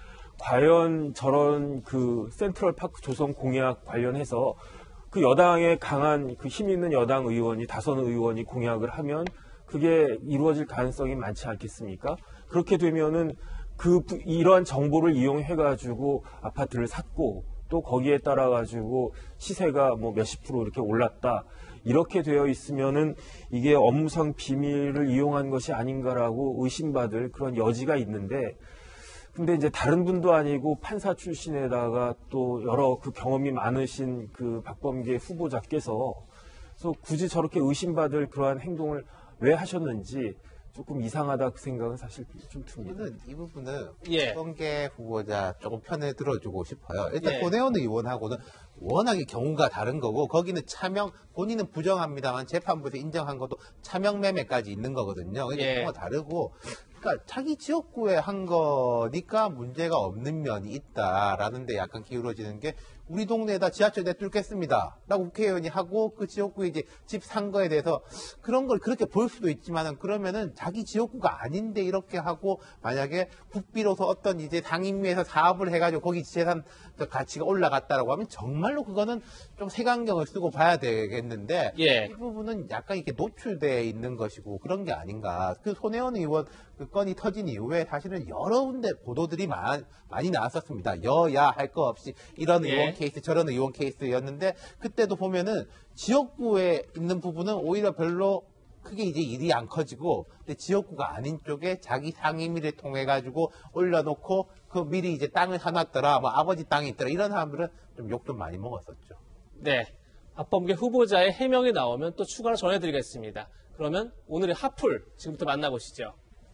과연 저런 그 센트럴파크 조성 공약 관련해서 그 여당의 강한 그 힘 있는 여당 의원이 다선 의원이 공약을 하면 그게 이루어질 가능성이 많지 않겠습니까? 그렇게 되면은 이러한 정보를 이용해가지고 아파트를 샀고 또 거기에 따라 가지고 시세가 뭐 몇십 프로 이렇게 올랐다. 이렇게 되어 있으면은 이게 업무상 비밀을 이용한 것이 아닌가라고 의심받을 그런 여지가 있는데 근데 이제 다른 분도 아니고 판사 출신에다가 또 여러 그 경험이 많으신 그 박범계 후보자께서 그래서 굳이 저렇게 의심받을 그러한 행동을 왜 하셨는지 조금 이상하다 그 생각은 사실 좀 듭니다. 이 부분은 박범계 후보자 조금 편을 들어주고 싶어요. 일단 손혜원 의원하고는 워낙에 경우가 다른 거고 거기는 본인은 부정합니다만 재판부에서 인정한 것도 차명 매매까지 있는 거거든요. 그러니까 경우가 다르고 그러니까 자기 지역구에 한 거니까 문제가 없는 면이 있다라는 데 약간 기울어지는 게 우리 동네에다 지하철 내뚫겠습니다 라고 국회의원이 하고 그 지역구에 이제 집 산 거에 대해서 그런 걸 그렇게 볼 수도 있지만은 그러면은 자기 지역구가 아닌데 이렇게 하고 만약에 국비로서 어떤 이제 상임위에서 사업을 해가지고 거기 재산 가치가 올라갔다라고 하면 정말로 그거는 좀 색안경을 쓰고 봐야 되겠는데 이 부분은 약간 이렇게 노출되어 있는 것이고 그런 게 아닌가. 그 손혜원 의원 그 건이 터진 이후에 사실은 여러 군데 보도들이 많이 나왔었습니다. 여야 할 거 없이 이런 의원 케이스 저런 의원 케이스였는데 그때도 보면은 지역구에 있는 부분은 오히려 별로 크게 이제 일이 안 커지고 근데 지역구가 아닌 쪽에 자기 상임위를 통해 가지고 올려놓고 그 미리 이제 땅을 사놨더라 뭐 아버지 땅이 있더라 이런 사람들은 좀 욕도 많이 먹었었죠. 네, 박범계 후보자의 해명이 나오면 또 추가로 전해드리겠습니다. 그러면 오늘의 핫풀 지금부터 만나보시죠.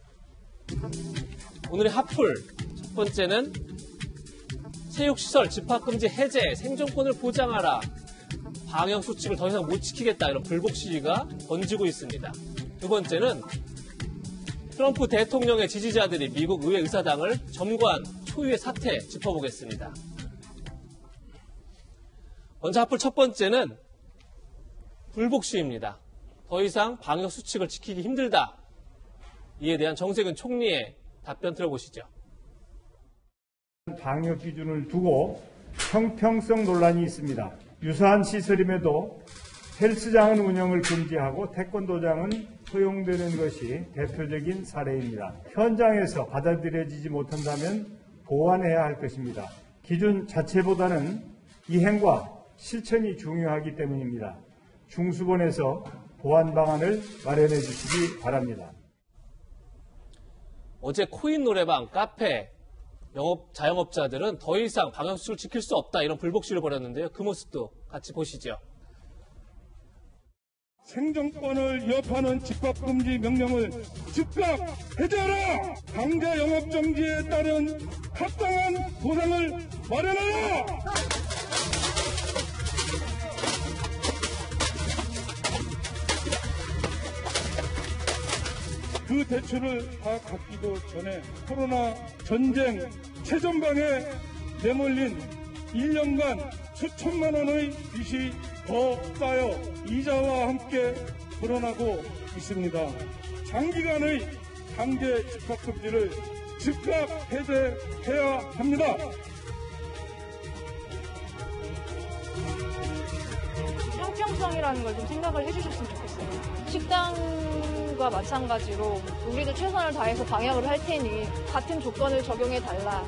오늘의 핫풀 첫 번째는 체육시설 집합금지 해제, 생존권을 보장하라. 방역수칙을 더 이상 못 지키겠다. 이런 불복 시위가 번지고 있습니다. 두 번째는 트럼프 대통령의 지지자들이 미국 의회 의사당을 점거한 초유의 사태 짚어보겠습니다. 먼저 핫풀 첫 번째는 불복 시위입니다. 더 이상 방역수칙을 지키기 힘들다. 이에 대한 정세균 총리의 답변 들어보시죠. 방역 기준을 두고 형평성 논란이 있습니다. 유사한 시설임에도 헬스장은 운영을 금지하고 태권도장은 허용되는 것이 대표적인 사례입니다. 현장에서 받아들여지지 못한다면 보완해야 할 것입니다. 기준 자체보다는 이행과 실천이 중요하기 때문입니다. 중수본에서 보완 방안을 마련해 주시기 바랍니다. 어제 코인 노래방, 카페, 자영업자들은 더 이상 방역수칙을 지킬 수 없다 이런 불복시를 벌였는데요. 그 모습도 같이 보시죠. 생존권을 위협하는 집합금지 명령을 즉각 해제하라! 강제 영업정지에 따른 합당한 보상을 마련하라! 그 대출을 다 갚기도 전에 코로나 전쟁 최전방에 내몰린 1년간 수천만 원의 빚이 더 쌓여 이자와 함께 불어나고 있습니다. 장기간의 강제 집합금지를 즉각 해제해야 합니다. 형평성이라는 걸 좀 생각을 해주셨으면 좋겠어요. 식당과 마찬가지로 우리도 최선을 다해서 방역을 할 테니 같은 조건을 적용해달라.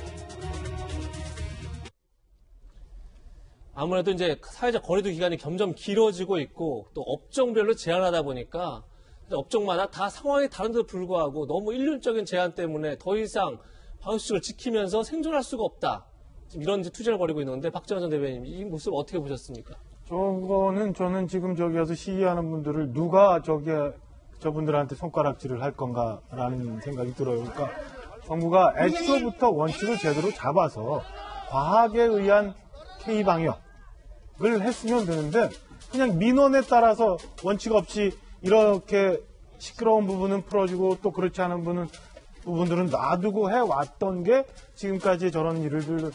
아무래도 이제 사회적 거리두 기간이 점점 길어지고 있고 또 업종별로 제한하다 보니까 업종마다 다 상황이 다른데도 불구하고 너무 일률적인 제한 때문에 더 이상 방역수칙을 지키면서 생존할 수가 없다. 지금 이런 투쟁을 벌이고 있는데 박정현 전 대변인 이 모습 어떻게 보셨습니까? 저거는 저는 지금 저기 와서 시위하는 분들을 누가 저분들한테 손가락질을 할 건가라는 생각이 들어요. 그러니까 정부가 애초부터 원칙을 제대로 잡아서 과학에 의한 K방역을 했으면 되는데 그냥 민원에 따라서 원칙 없이 이렇게 시끄러운 부분은 풀어주고 또 그렇지 않은 부분들은 놔두고 해왔던 게 지금까지 저런 일들을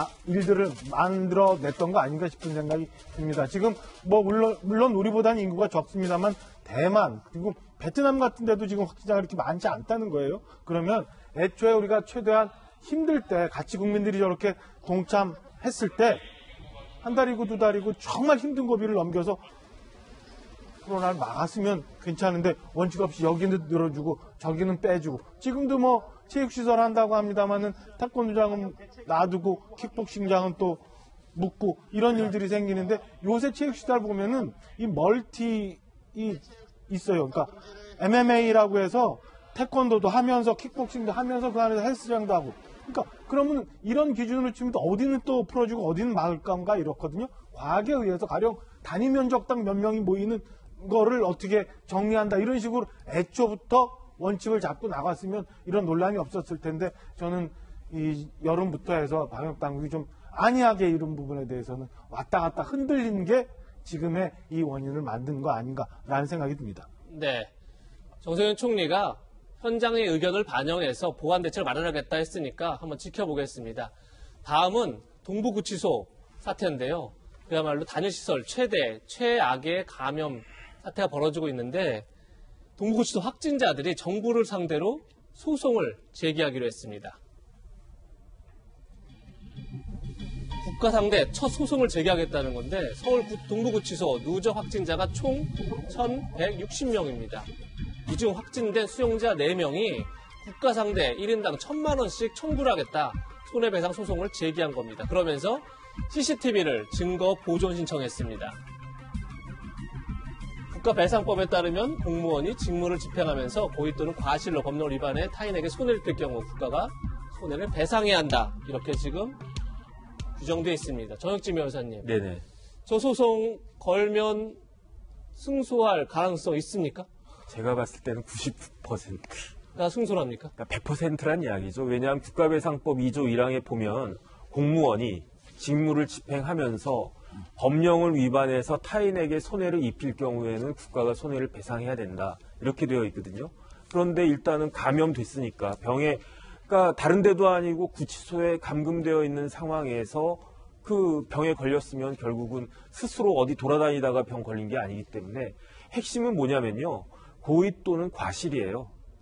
만들어냈던 거 아닌가 싶은 생각이 듭니다. 지금 뭐 물론 우리보다는 인구가 적습니다만 대만 그리고 베트남 같은 데도 지금 확진자가 그렇게 많지 않다는 거예요. 그러면 애초에 우리가 최대한 힘들 때 같이 국민들이 저렇게 동참했을 때 한 달이고 두 달이고 정말 힘든 고비를 넘겨서 코로나를 막았으면 괜찮은데 원칙 없이 여기는 늘어주고 저기는 빼주고 지금도 뭐 체육시설 한다고 합니다만은 태권도장은 놔두고 킥복싱장은 또 묶고 이런 일들이 생기는데 요새 체육시설 보면은 이 멀티 있어요. 그러니까 MMA라고 해서 태권도도 하면서 킥복싱도 하면서 그 안에서 헬스장도 하고 그러니까 그러면 이런 기준으로 치면 어디는 또 풀어주고 어디는 막을 건가 이렇거든요. 과학에 의해서 가령 단위 면적당 몇 명이 모이는 거를 어떻게 정리한다 이런 식으로 애초부터 원칙을 잡고 나갔으면 이런 논란이 없었을 텐데 저는 이 여름부터 해서 방역당국이 좀 안이하게 이런 부분에 대해서는 왔다 갔다 흔들리는 게 지금의 이 원인을 만든 거 아닌가라는 생각이 듭니다. 네, 정세균 총리가 현장의 의견을 반영해서 보완 대책을 마련하겠다 했으니까 한번 지켜보겠습니다. 다음은 동부구치소 사태인데요. 그야말로 단일시설 최악의 감염 사태가 벌어지고 있는데 동부구치소 확진자들이 정부를 상대로 소송을 제기하기로 했습니다. 국가 상대 첫 소송을 제기하겠다는 건데 서울 동부구치소 누적 확진자가 총 1,160명입니다. 이 중 확진된 수용자 4명이 국가 상대 1인당 1,000만 원씩 청구를 하겠다. 손해배상 소송을 제기한 겁니다. 그러면서 CCTV를 증거 보존 신청했습니다. 국가배상법에 따르면 공무원이 직무를 집행하면서 고의 또는 과실로 법령을 위반해 타인에게 손해를 뜰 경우 국가가 손해를 배상해야 한다. 이렇게 지금 규정되어 있습니다. 정혁진 변호사님. 네네. 저 소송 걸면 승소할 가능성 있습니까? 제가 봤을 때는 99%가 승소랍니까? 그러니까 100%란 이야기죠. 왜냐하면 국가배상법 2조 1항에 보면 공무원이 직무를 집행하면서 법령을 위반해서 타인에게 손해를 입힐 경우에는 국가가 손해를 배상해야 된다. 이렇게 되어 있거든요. 그런데 일단은 감염됐으니까 그러니까 다른 데도 아니고 구치소에 감금되어 있는 상황에서 그 병에 걸렸으면 결국은 스스로 어디 돌아다니다가 병 걸린 게 아니기 때문에 핵심은 뭐냐면요. 고의 또는 과실이에요.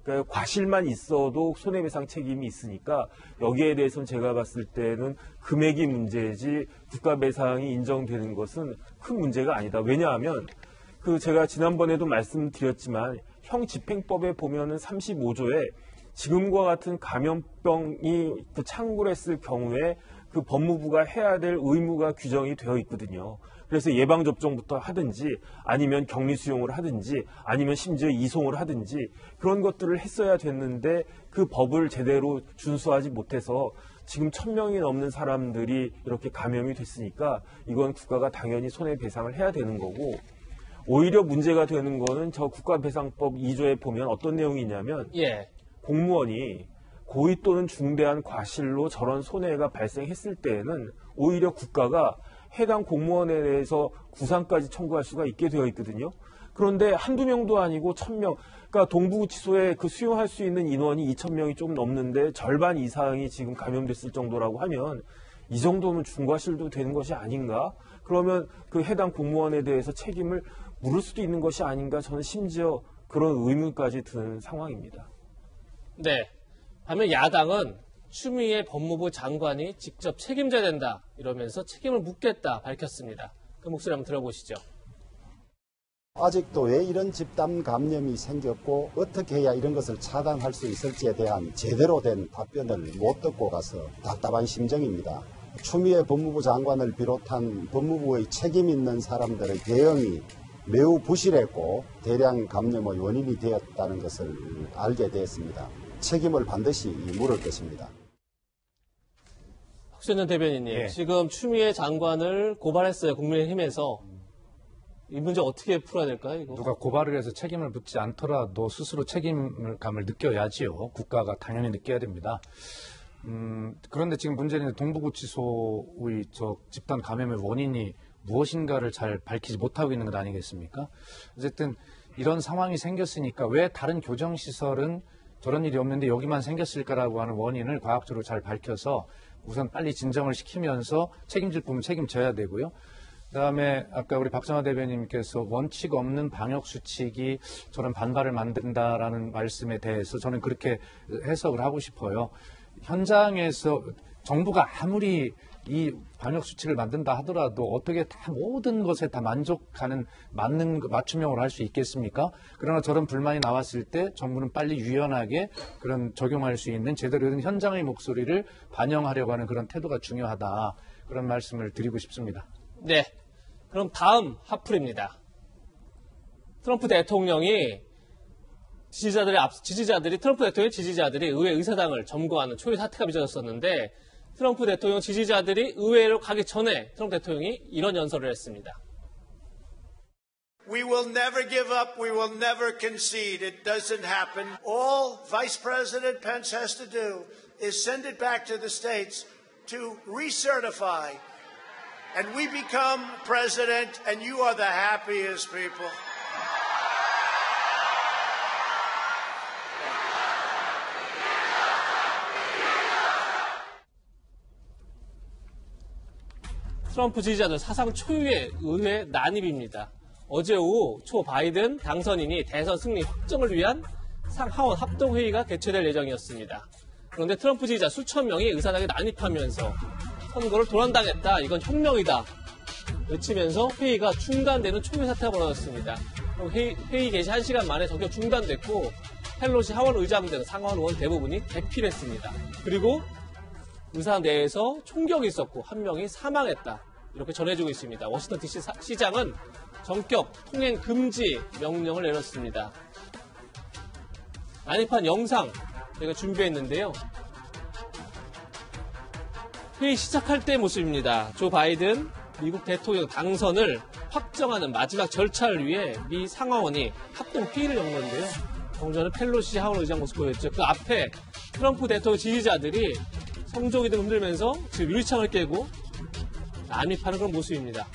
그러니까 과실만 있어도 손해배상 책임이 있으니까 여기에 대해서는 제가 봤을 때는 금액이 문제지 국가배상이 인정되는 것은 큰 문제가 아니다. 왜냐하면 제가 지난번에도 말씀드렸지만 형집행법에 보면은 35조에 지금과 같은 감염병이 창궐했을 경우에 그 법무부가 해야 될 의무가 규정이 되어 있거든요. 그래서 예방접종부터 하든지 아니면 격리 수용을 하든지 아니면 심지어 이송을 하든지 그런 것들을 했어야 됐는데 그 법을 제대로 준수하지 못해서 지금 1000명이 넘는 사람들이 이렇게 감염이 됐으니까 이건 국가가 당연히 손해배상을 해야 되는 거고 오히려 문제가 되는 거는 저 국가배상법 2조에 보면 어떤 내용이 있냐면 공무원이 고의 또는 중대한 과실로 저런 손해가 발생했을 때에는 오히려 국가가 해당 공무원에 대해서 구상까지 청구할 수가 있게 되어 있거든요. 그런데 한두 명도 아니고 1000명, 그러니까 동부구치소에 수용할 수 있는 인원이 2000명이 좀 넘는데 절반 이상이 지금 감염됐을 정도라고 하면 이 정도면 중과실도 되는 것이 아닌가? 그러면 그 해당 공무원에 대해서 책임을 물을 수도 있는 것이 아닌가? 저는 심지어 그런 의문까지 드는 상황입니다. 네. 반면 야당은 추미애 법무부 장관이 직접 책임져야 된다 이러면서 책임을 묻겠다 밝혔습니다. 그 목소리 한번 들어보시죠. 아직도 왜 이런 집단 감염이 생겼고 어떻게 해야 이런 것을 차단할 수 있을지에 대한 제대로 된 답변을 못 듣고 가서 답답한 심정입니다. 추미애 법무부 장관을 비롯한 법무부의 책임 있는 사람들의 대응이 매우 부실했고 대량 감염의 원인이 되었다는 것을 알게 되었습니다. 책임을 반드시 물을 것입니다. 박수현 대변인님, 지금 추미애 장관을 고발했어요. 국민의힘에서. 이 문제 어떻게 풀어야 될까요? 이거? 누가 고발을 해서 책임을 묻지 않더라도 스스로 책임감을 느껴야지요. 국가가 당연히 느껴야 됩니다. 그런데 지금 문제는 동부구치소의 집단 감염의 원인이 무엇인가를 잘 밝히지 못하고 있는 것 아니겠습니까? 어쨌든 이런 상황이 생겼으니까 왜 다른 교정시설은 저런 일이 없는데 여기만 생겼을까라고 하는 원인을 과학적으로 잘 밝혀서 우선 빨리 진정을 시키면서 책임질 부분 책임져야 되고요. 그다음에 아까 우리 박정화 대변인께서 원칙 없는 방역 수칙이 저런 반발을 만든다라는 말씀에 대해서 저는 그렇게 해석을 하고 싶어요. 현장에서 정부가 아무리 이 방역 수칙을 만든다 하더라도 어떻게 다 모든 것에 다 만족하는 맞춤형으로 할 수 있겠습니까? 그러나 저런 불만이 나왔을 때 정부는 빨리 유연하게 그런 적용할 수 있는 제대로 된 현장의 목소리를 반영하려고 하는 그런 태도가 중요하다. 그런 말씀을 드리고 싶습니다. 네. 그럼 다음 핫플입니다. 트럼프 대통령이 트럼프 대통령의 지지자들이 의회 의사당을 점거하는 초유 사태가 빚어졌었는데 트럼프 대통령 지지자들이 의회로 가기 전에 트럼프 대통령이 이런 연설을 했습니다. We will never give up. We will never concede. It doesn't happen. All Vice President Pence has to do is send it back to the states to recertify. And we become president, and you are the happiest people. 트럼프 지지자들 사상 초유의 의회 난입입니다. 어제 오후 초 바이든 당선인이 대선 승리 확정을 위한 상하원 합동회의가 개최될 예정이었습니다. 그런데 트럼프 지지자 수천 명이 의사당에 난입하면서 선거를 도난당했다, 이건 혁명이다 외치면서 회의가 중단되는 초유 사태가 벌어졌습니다. 회의 개시 1시간 만에 전격 중단됐고 펠로시 하원 의장 등 상하원 의원 대부분이 대피했습니다. 그리고 의사 내에서 총격이 있었고 한 명이 사망했다, 이렇게 전해지고 있습니다. 워싱턴 DC 시장은 전격 통행 금지 명령을 내렸습니다. 난입한 영상 저희가 준비했는데요. 회의 시작할 때의 모습입니다. 조 바이든 미국 대통령 당선을 확정하는 마지막 절차를 위해 미 상하원이 합동 회의를 열었는데요. 정전은 펠로시 하원 의장 모습 보였죠. 그 앞에 트럼프 대통령 지지자들이 성조기 등 흔들면서 지금 유리창을 깨고 난입하는 그런 모습입니다.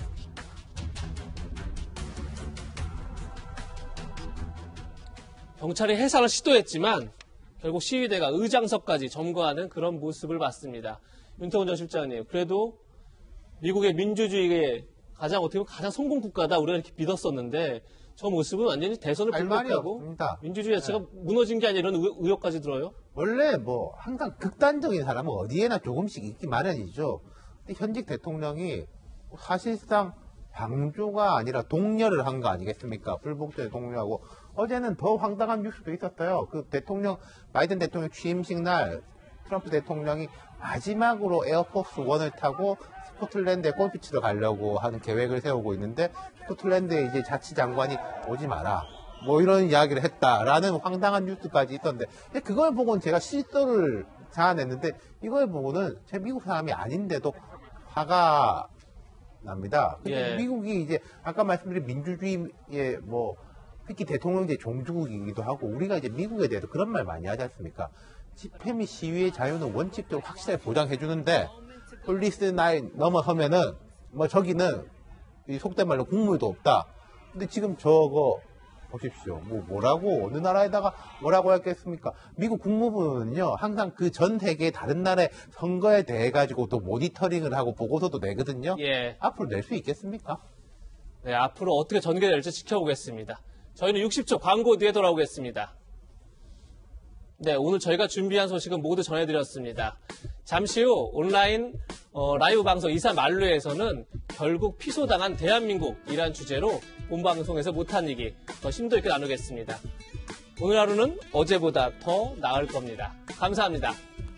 경찰이 해산을 시도했지만 결국 시위대가 의장석까지 점거하는 그런 모습을 봤습니다. 윤태곤 전 실장님, 그래도 미국의 민주주의의 가장 어떻게 보면 가장 성공 국가다 우리가 이렇게 믿었었는데 저 모습은 완전히 대선을 불복하고 민주주의 자체가 무너진 게 아니라 이런 의혹까지 들어요. 원래 뭐 항상 극단적인 사람은 어디에나 조금씩 있기 마련이죠. 근데 현직 대통령이 사실상 방조가 아니라 동렬을 한 거 아니겠습니까? 불복전에 동렬하고 어제는 더 황당한 뉴스도 있었어요. 그 대통령 바이든 대통령 취임식 날 트럼프 대통령이 마지막으로 에어포스 1을 타고 스코틀랜드에 골프 치러 가려고 하는 계획을 세우고 있는데 스코틀랜드에 이제 자치장관이 오지 마라. 뭐 이런 이야기를 했다라는 황당한 뉴스까지 있던데 그걸 보고는 제가 실도를 자아냈는데 이걸 보고는 제 미국 사람이 아닌데도 화가 납니다. 예. 미국이 이제 아까 말씀드린 민주주의의 뭐 특히 대통령제 종주국이기도 하고 우리가 이제 미국에 대해서 그런 말 많이 하지 않습니까? 집회 및 시위의 자유는 원칙적으로 확실하게 보장해 주는데 폴리스 라인 넘어서면은 뭐 저기는 이 속된 말로 국물도 없다. 근데 지금 저거 보십시오. 뭐라고 어느 나라에다가 뭐라고 했겠습니까? 미국 국무부는요 항상 그 전 세계의 다른 나라의 선거에 대해 가지고 또 모니터링을 하고 보고서도 내거든요. 예. 앞으로 낼 수 있겠습니까? 네, 앞으로 어떻게 전개될지 지켜보겠습니다. 저희는 60초 광고 뒤에 돌아오겠습니다. 네, 오늘 저희가 준비한 소식은 모두 전해드렸습니다. 잠시 후 온라인 라이브 방송 이사 만루에서는 결국 피소당한 대한민국이란 주제로 본방송에서 못한 얘기 더 심도 있게 나누겠습니다. 오늘 하루는 어제보다 더 나을 겁니다. 감사합니다.